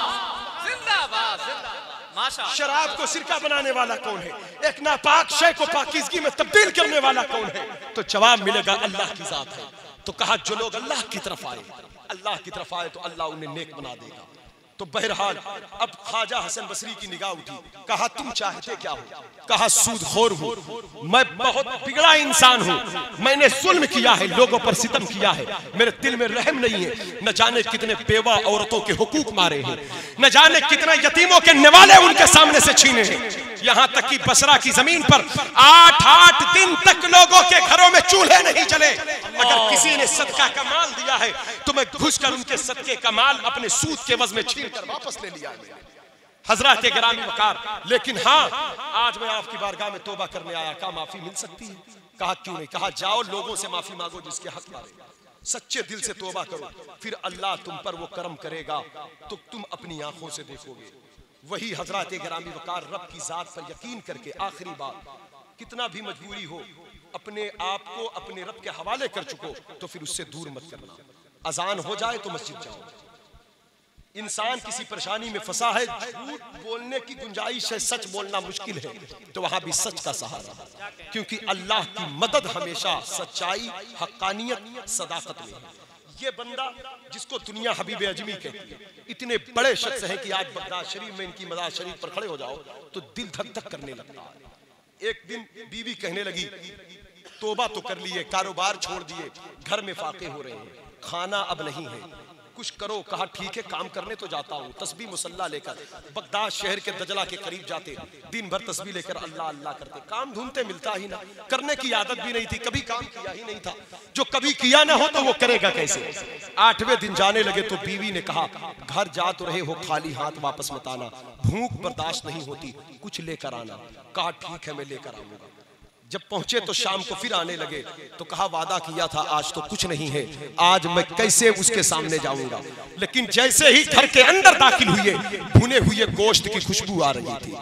शराब को सिरका बनाने वाला कौन है? एक नापाक शय को पाकीज़गी में तब्दील करने वाला कौन है? तो जवाब मिलेगा अल्लाह की जात है। तो कहा जो लोग अल्लाह की तरफ आए, अल्लाह की तरफ आए तो अल्लाह उन्हें नेक बना देगा। तो बहरहाल अब ख्वाजा हसन बसरी की निगाह उठी, कहा तुम चाहते क्या हो? कहा सूदखोर हूं, मैं बहुत बिगड़ा इंसान हूं, मैंने जुल्म किया है, लोगों पर सितम किया है, मेरे दिल में रहम नहीं है, न जाने कितने बेवा औरतों के हुकूक मारे हैं, न जाने कितने यतीमों के निवाले उनके सामने से छीने हैं। यहाँ तक कि बसरा की जमीन पर आठ आठ दिन तक लोगों के घरों में चूल्हे नहीं जले। अगर किसी ने सदका का माल दिया है तो मैं घुसकर उनके सदके का माल अपने सूद के वज़न में छीन कर वापस ले लिया है हजरत गिरामी वकार। लेकिन हाँ आज मैं आपकी बारगाह में तौबा करने आया, कहा माफी मिल सकती है? कहा क्यों नहीं? कहा जाओ लोगों से माफी मांगो जिसके हक मारे, सच्चे दिल से तौबा करो, फिर अल्लाह तुम पर वो करम करेगा तो तुम अपनी आंखों से देखोगे। वही हजरत गिरामी वकार रब की जात पर यकीन करके आखिरी बात, कितना भी मजबूरी हो अपने आप को अपने रब के हवाले कर चुको तो फिर उससे दूर मत करना। अजान हो जाए तो मस्जिद जाओ। इंसान किसी परेशानी में फंसा है, झूठ बोलने की गुंजाइश है, सच बोलना मुश्किल है, तो वहां भी सच का सहारा, क्योंकि अल्लाह की मदद हमेशा सच्चाई, हक्कानियत, सदाकत में है। ये बंदा जिसको दुनिया हबीब अजमी कहती है, इतने बड़े शख्स हैं कि आज बगदाद शरीफ में इनकी मज़ार शरीफ पर खड़े हो जाओ तो दिल धक धक करने लगता है। एक दिन बीवी कहने लगी तौबा तो कर लिए, कारोबार छोड़ दिए, घर में फाके हो रहे हैं, खाना अब नहीं है, कुछ करो। कहा ठीक है काम करने तो जाता हूँ। तस्बीह मुसल्ला लेकर बगदाद शहर के दजला के करीब जाते, दिन भर तस्बीह लेकर अल्लाह अल्लाह करते, काम ढूंढते मिलता ही ना, करने की आदत भी नहीं थी, कभी काम किया ही नहीं था। जो कभी किया ना हो तो वो करेगा कैसे? आठवें दिन जाने लगे तो बीवी ने कहा घर जा तो रहे हो, खाली हाथ वापस मत आना, भूख बर्दाश्त नहीं होती, कुछ लेकर आना। कहा ठीक है मैं लेकर आऊंगा। जब पहुंचे तो शाम को फिर आने लगे तो कहा वादा किया था आज तो कुछ नहीं है, आज मैं कैसे उसके सामने जाऊंगा। लेकिन जैसे ही घर के अंदर दाखिल हुए भुने हुए गोश्त की खुशबू आ रही थी,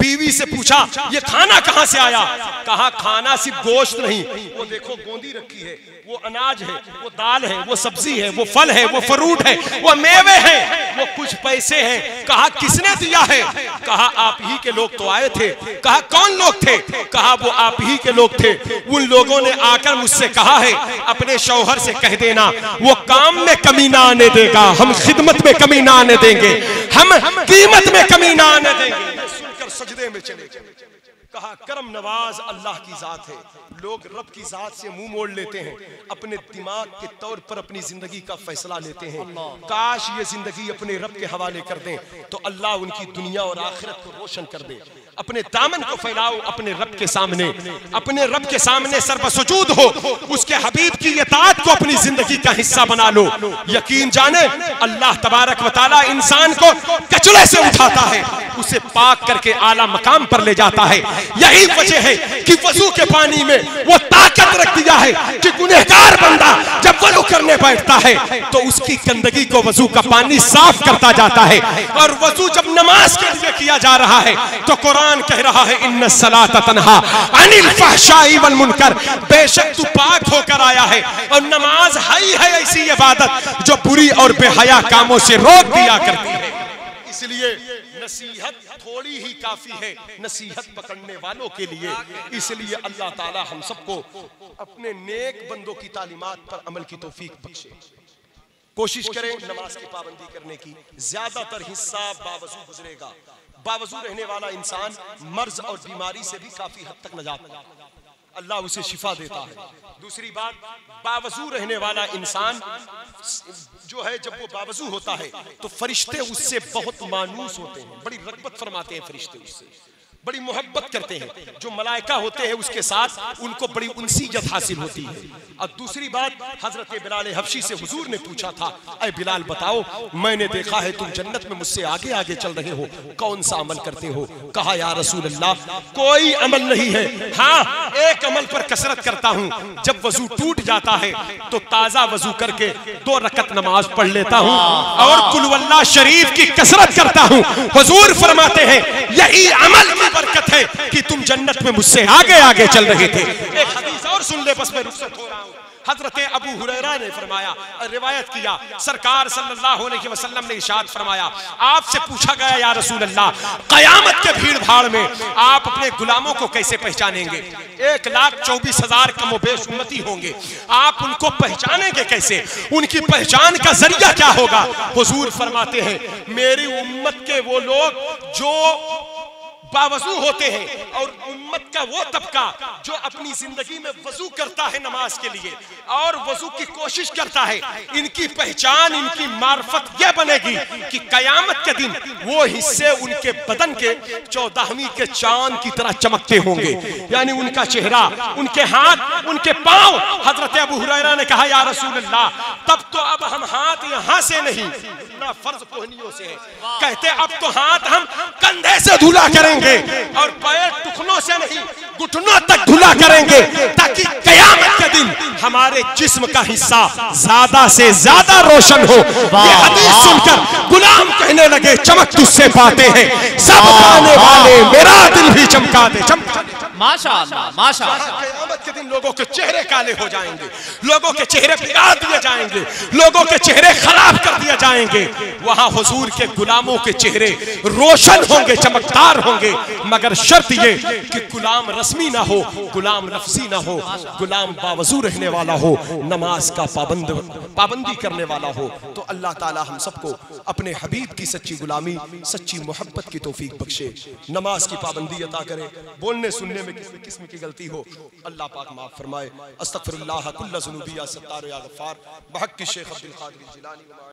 बीवी से पूछा ये खाना कहां से आया? कहा खाना सिर्फ गोश्त नहीं, वो देखो गोंदी रखी है, वो अनाज है, वो दाल है, वो सब्जी है, वो फल है, वो फ्रूट है, वो मेवे हैं, वो कुछ पैसे हैं। कहा किसने दिया है? कहा आप ही के लोग तो आए थे। कहा कौन लोग थे? कहा वो आप ही के लोग थे। उन लोगों ने आकर मुझसे कहा है अपने शौहर से कह देना वो काम में कमी ना आने देगा, हम खिदमत में कमी ना आने देंगे, हम कीमत में कमी ना आने देंगे। सुनकर सजदे में चले गए। कहा करम नवाज अल्लाह की जात है। लोग रब की जात से मुंह मोड़ लेते हैं, अपने दिमाग के तौर पर अपनी जिंदगी का फैसला लेते हैं। काश ये जिंदगी अपने रब के हवाले कर दें तो अल्लाह उनकी दुनिया और आखिरत को रोशन कर दे। अपने दामन को फैलाओ अपने रब के सामने, अपने रब के सामने सर्वसुजूद हो, उसके हबीब की इताअत को अपनी जिंदगी का हिस्सा बना लो। यकीन जाने अल्लाह तबारक व तआला इंसान को कचरे से उठाता है, उसे पाक करके आला मकाम पर ले जाता है। यही वजह है कि वजू के पानी में वो ताकत रख दिया है कि गुनहगार बंदा जब वजू करने बैठता है तो उसकी गंदगी को वजू का पानी साफ करता जाता है। और वजू जब नमाज के लिए किया जा रहा है तो कुरान कह रहा है इन्ना सलात तन्हा अनिल फहशाई वल मुनकर, बेशक तू पाक होकर आया है और नमाज है है ऐसी इबादत जो बुरी और बेहया कामों से रोक दिया करती है। इसलिए नसीहत थोड़ी ही काफी है नसीहत पकड़ने वालों के लिए। इसलिए अल्लाह ताला हम सबको अपने नेक बंदों की तालीमात पर अमल की तौफीक बख्शे। कोशिश करें नमाज की पाबंदी करने की। ज्यादातर हिस्सा बावजू गुजरेगा। बावजू रहने वाला इंसान मर्ज और बीमारी से भी काफी हद तक नजात पाता है, अल्लाह उसे शिफा देता है। दूसरी बात, बावजू रहने वाला इंसान जो है जब वो बावजू होता है तो फरिश्ते उससे बहुत मानूस होते हैं, बड़ी रग़बत फरमाते हैं फरिश्ते उससे, बड़ी मोहब्बत करते हैं। जो मलाइका होते हैं उसके साथ उनको बड़ी उनसीयत हासिल होती है। और दूसरी बात, हजरत बिलाल हबशी से हुजूर ने पूछा था ऐ बिलाल बताओ मैंने देखा है तुम जन्नत में मुझसे आगे आगे चल रहे हो, कौन सा अमल करते हो? कहा या रसूल अल्लाह कोई अमल नहीं है, हाँ एक अमल पर कसरत करता हूँ, जब वजू टूट जाता है तो ताजा वजू करके दो रकत नमाज पढ़ लेता हूँ और कुल वल्लाह शरीफ की कसरत करता हूँ। हुजूर फरमाते हैं यही अमल की बरकत है कि तुम जन्नत में मुझसे आगे आगे चल रहे थे। एक हदीस और सुन ले, बस मैं रुखसत हो रहा हूँ। हजरत अबू हुरैरा ने फरमाया, रिवायत किया, सरकार सल्लल्लाहु अलैहि वसल्लम ने इरशाद फरमाया, आपसे पूछा गया या रसूल अल्लाह कयामत के भीड़ भाड़ में आप अपने गुलामों को कैसे पहचानेंगे? एक लाख चौबीस हजार कमोबेश उम्मती होंगे, आप उनको पहचानेंगे कैसे? उनकी पहचान का जरिया क्या होगा? हुजूर फरमाते हैं मेरी उम्मत के वो लोग जो बावजू होते हैं और उम्मत का वो तबका जो अपनी जिंदगी में वजू करता है नमाज के लिए और वजू की कोशिश करता है, इनकी पहचान इनकी मार्फत यह बनेगी कि कयामत के दिन वो हिस्से उनके बदन के चौदहवीं के चांद की तरह चमकते होंगे। यानी उनका चेहरा, उनके हाथ, उनके पांव। हजरत अबू हुरैरा ने कहा या रसूल अल्लाह तब तो अब हम हाथ यहाँ से नहीं, ना फर्ज कोहनियों से है, कहते अब तो हाथ हम कंधे से धुला करेंगे और पैर टुकनों से नहीं घुटनों तक धुला करेंगे ताकि कयामत के दिन हमारे जिस्म का हिस्सा ज्यादा से ज्यादा रोशन हो। ये हदीस सुनकर गुलाम कहने लगे चमक तुझसे पाते हैं सब पाने वाले, मेरा दिल भी चमका दे, चमका दे। माशाअल्लाह माशाअल्लाह। क़यामत के दिन लोगों के चेहरे काले हो जाएंगे, लोगों के चेहरे बिगाड़ दिए जाएंगे, लोगों के चेहरे खराब कर दिए जाएंगे। वहां हुजूर के गुलामों के चेहरे रोशन होंगे, चमकदार होंगे, मगर शर्त ये कि गुलाम रस्मी ना हो, गुलाम नफसी ना हो, गुलाम बावजू रहने वाला हो, नमाज का पाबंद पाबंदी करने वाला हो। तो अल्लाह ताला हम सबको अपने हबीब की सच्ची गुलामी, सच्ची मोहब्बत की तौफीक बख्शे, नमाज की पाबंदी अता करे। बोलने सुनने में किसी किस्म की गलती हो अल्लाह पाक माफ फरमाए। अस्तगफिरुल्लाह कुल्ल ज़ुनूबी या सत्तार या गफ्फार बहक़्क़ि शेख अब्दुल क़ादिर जिलानी।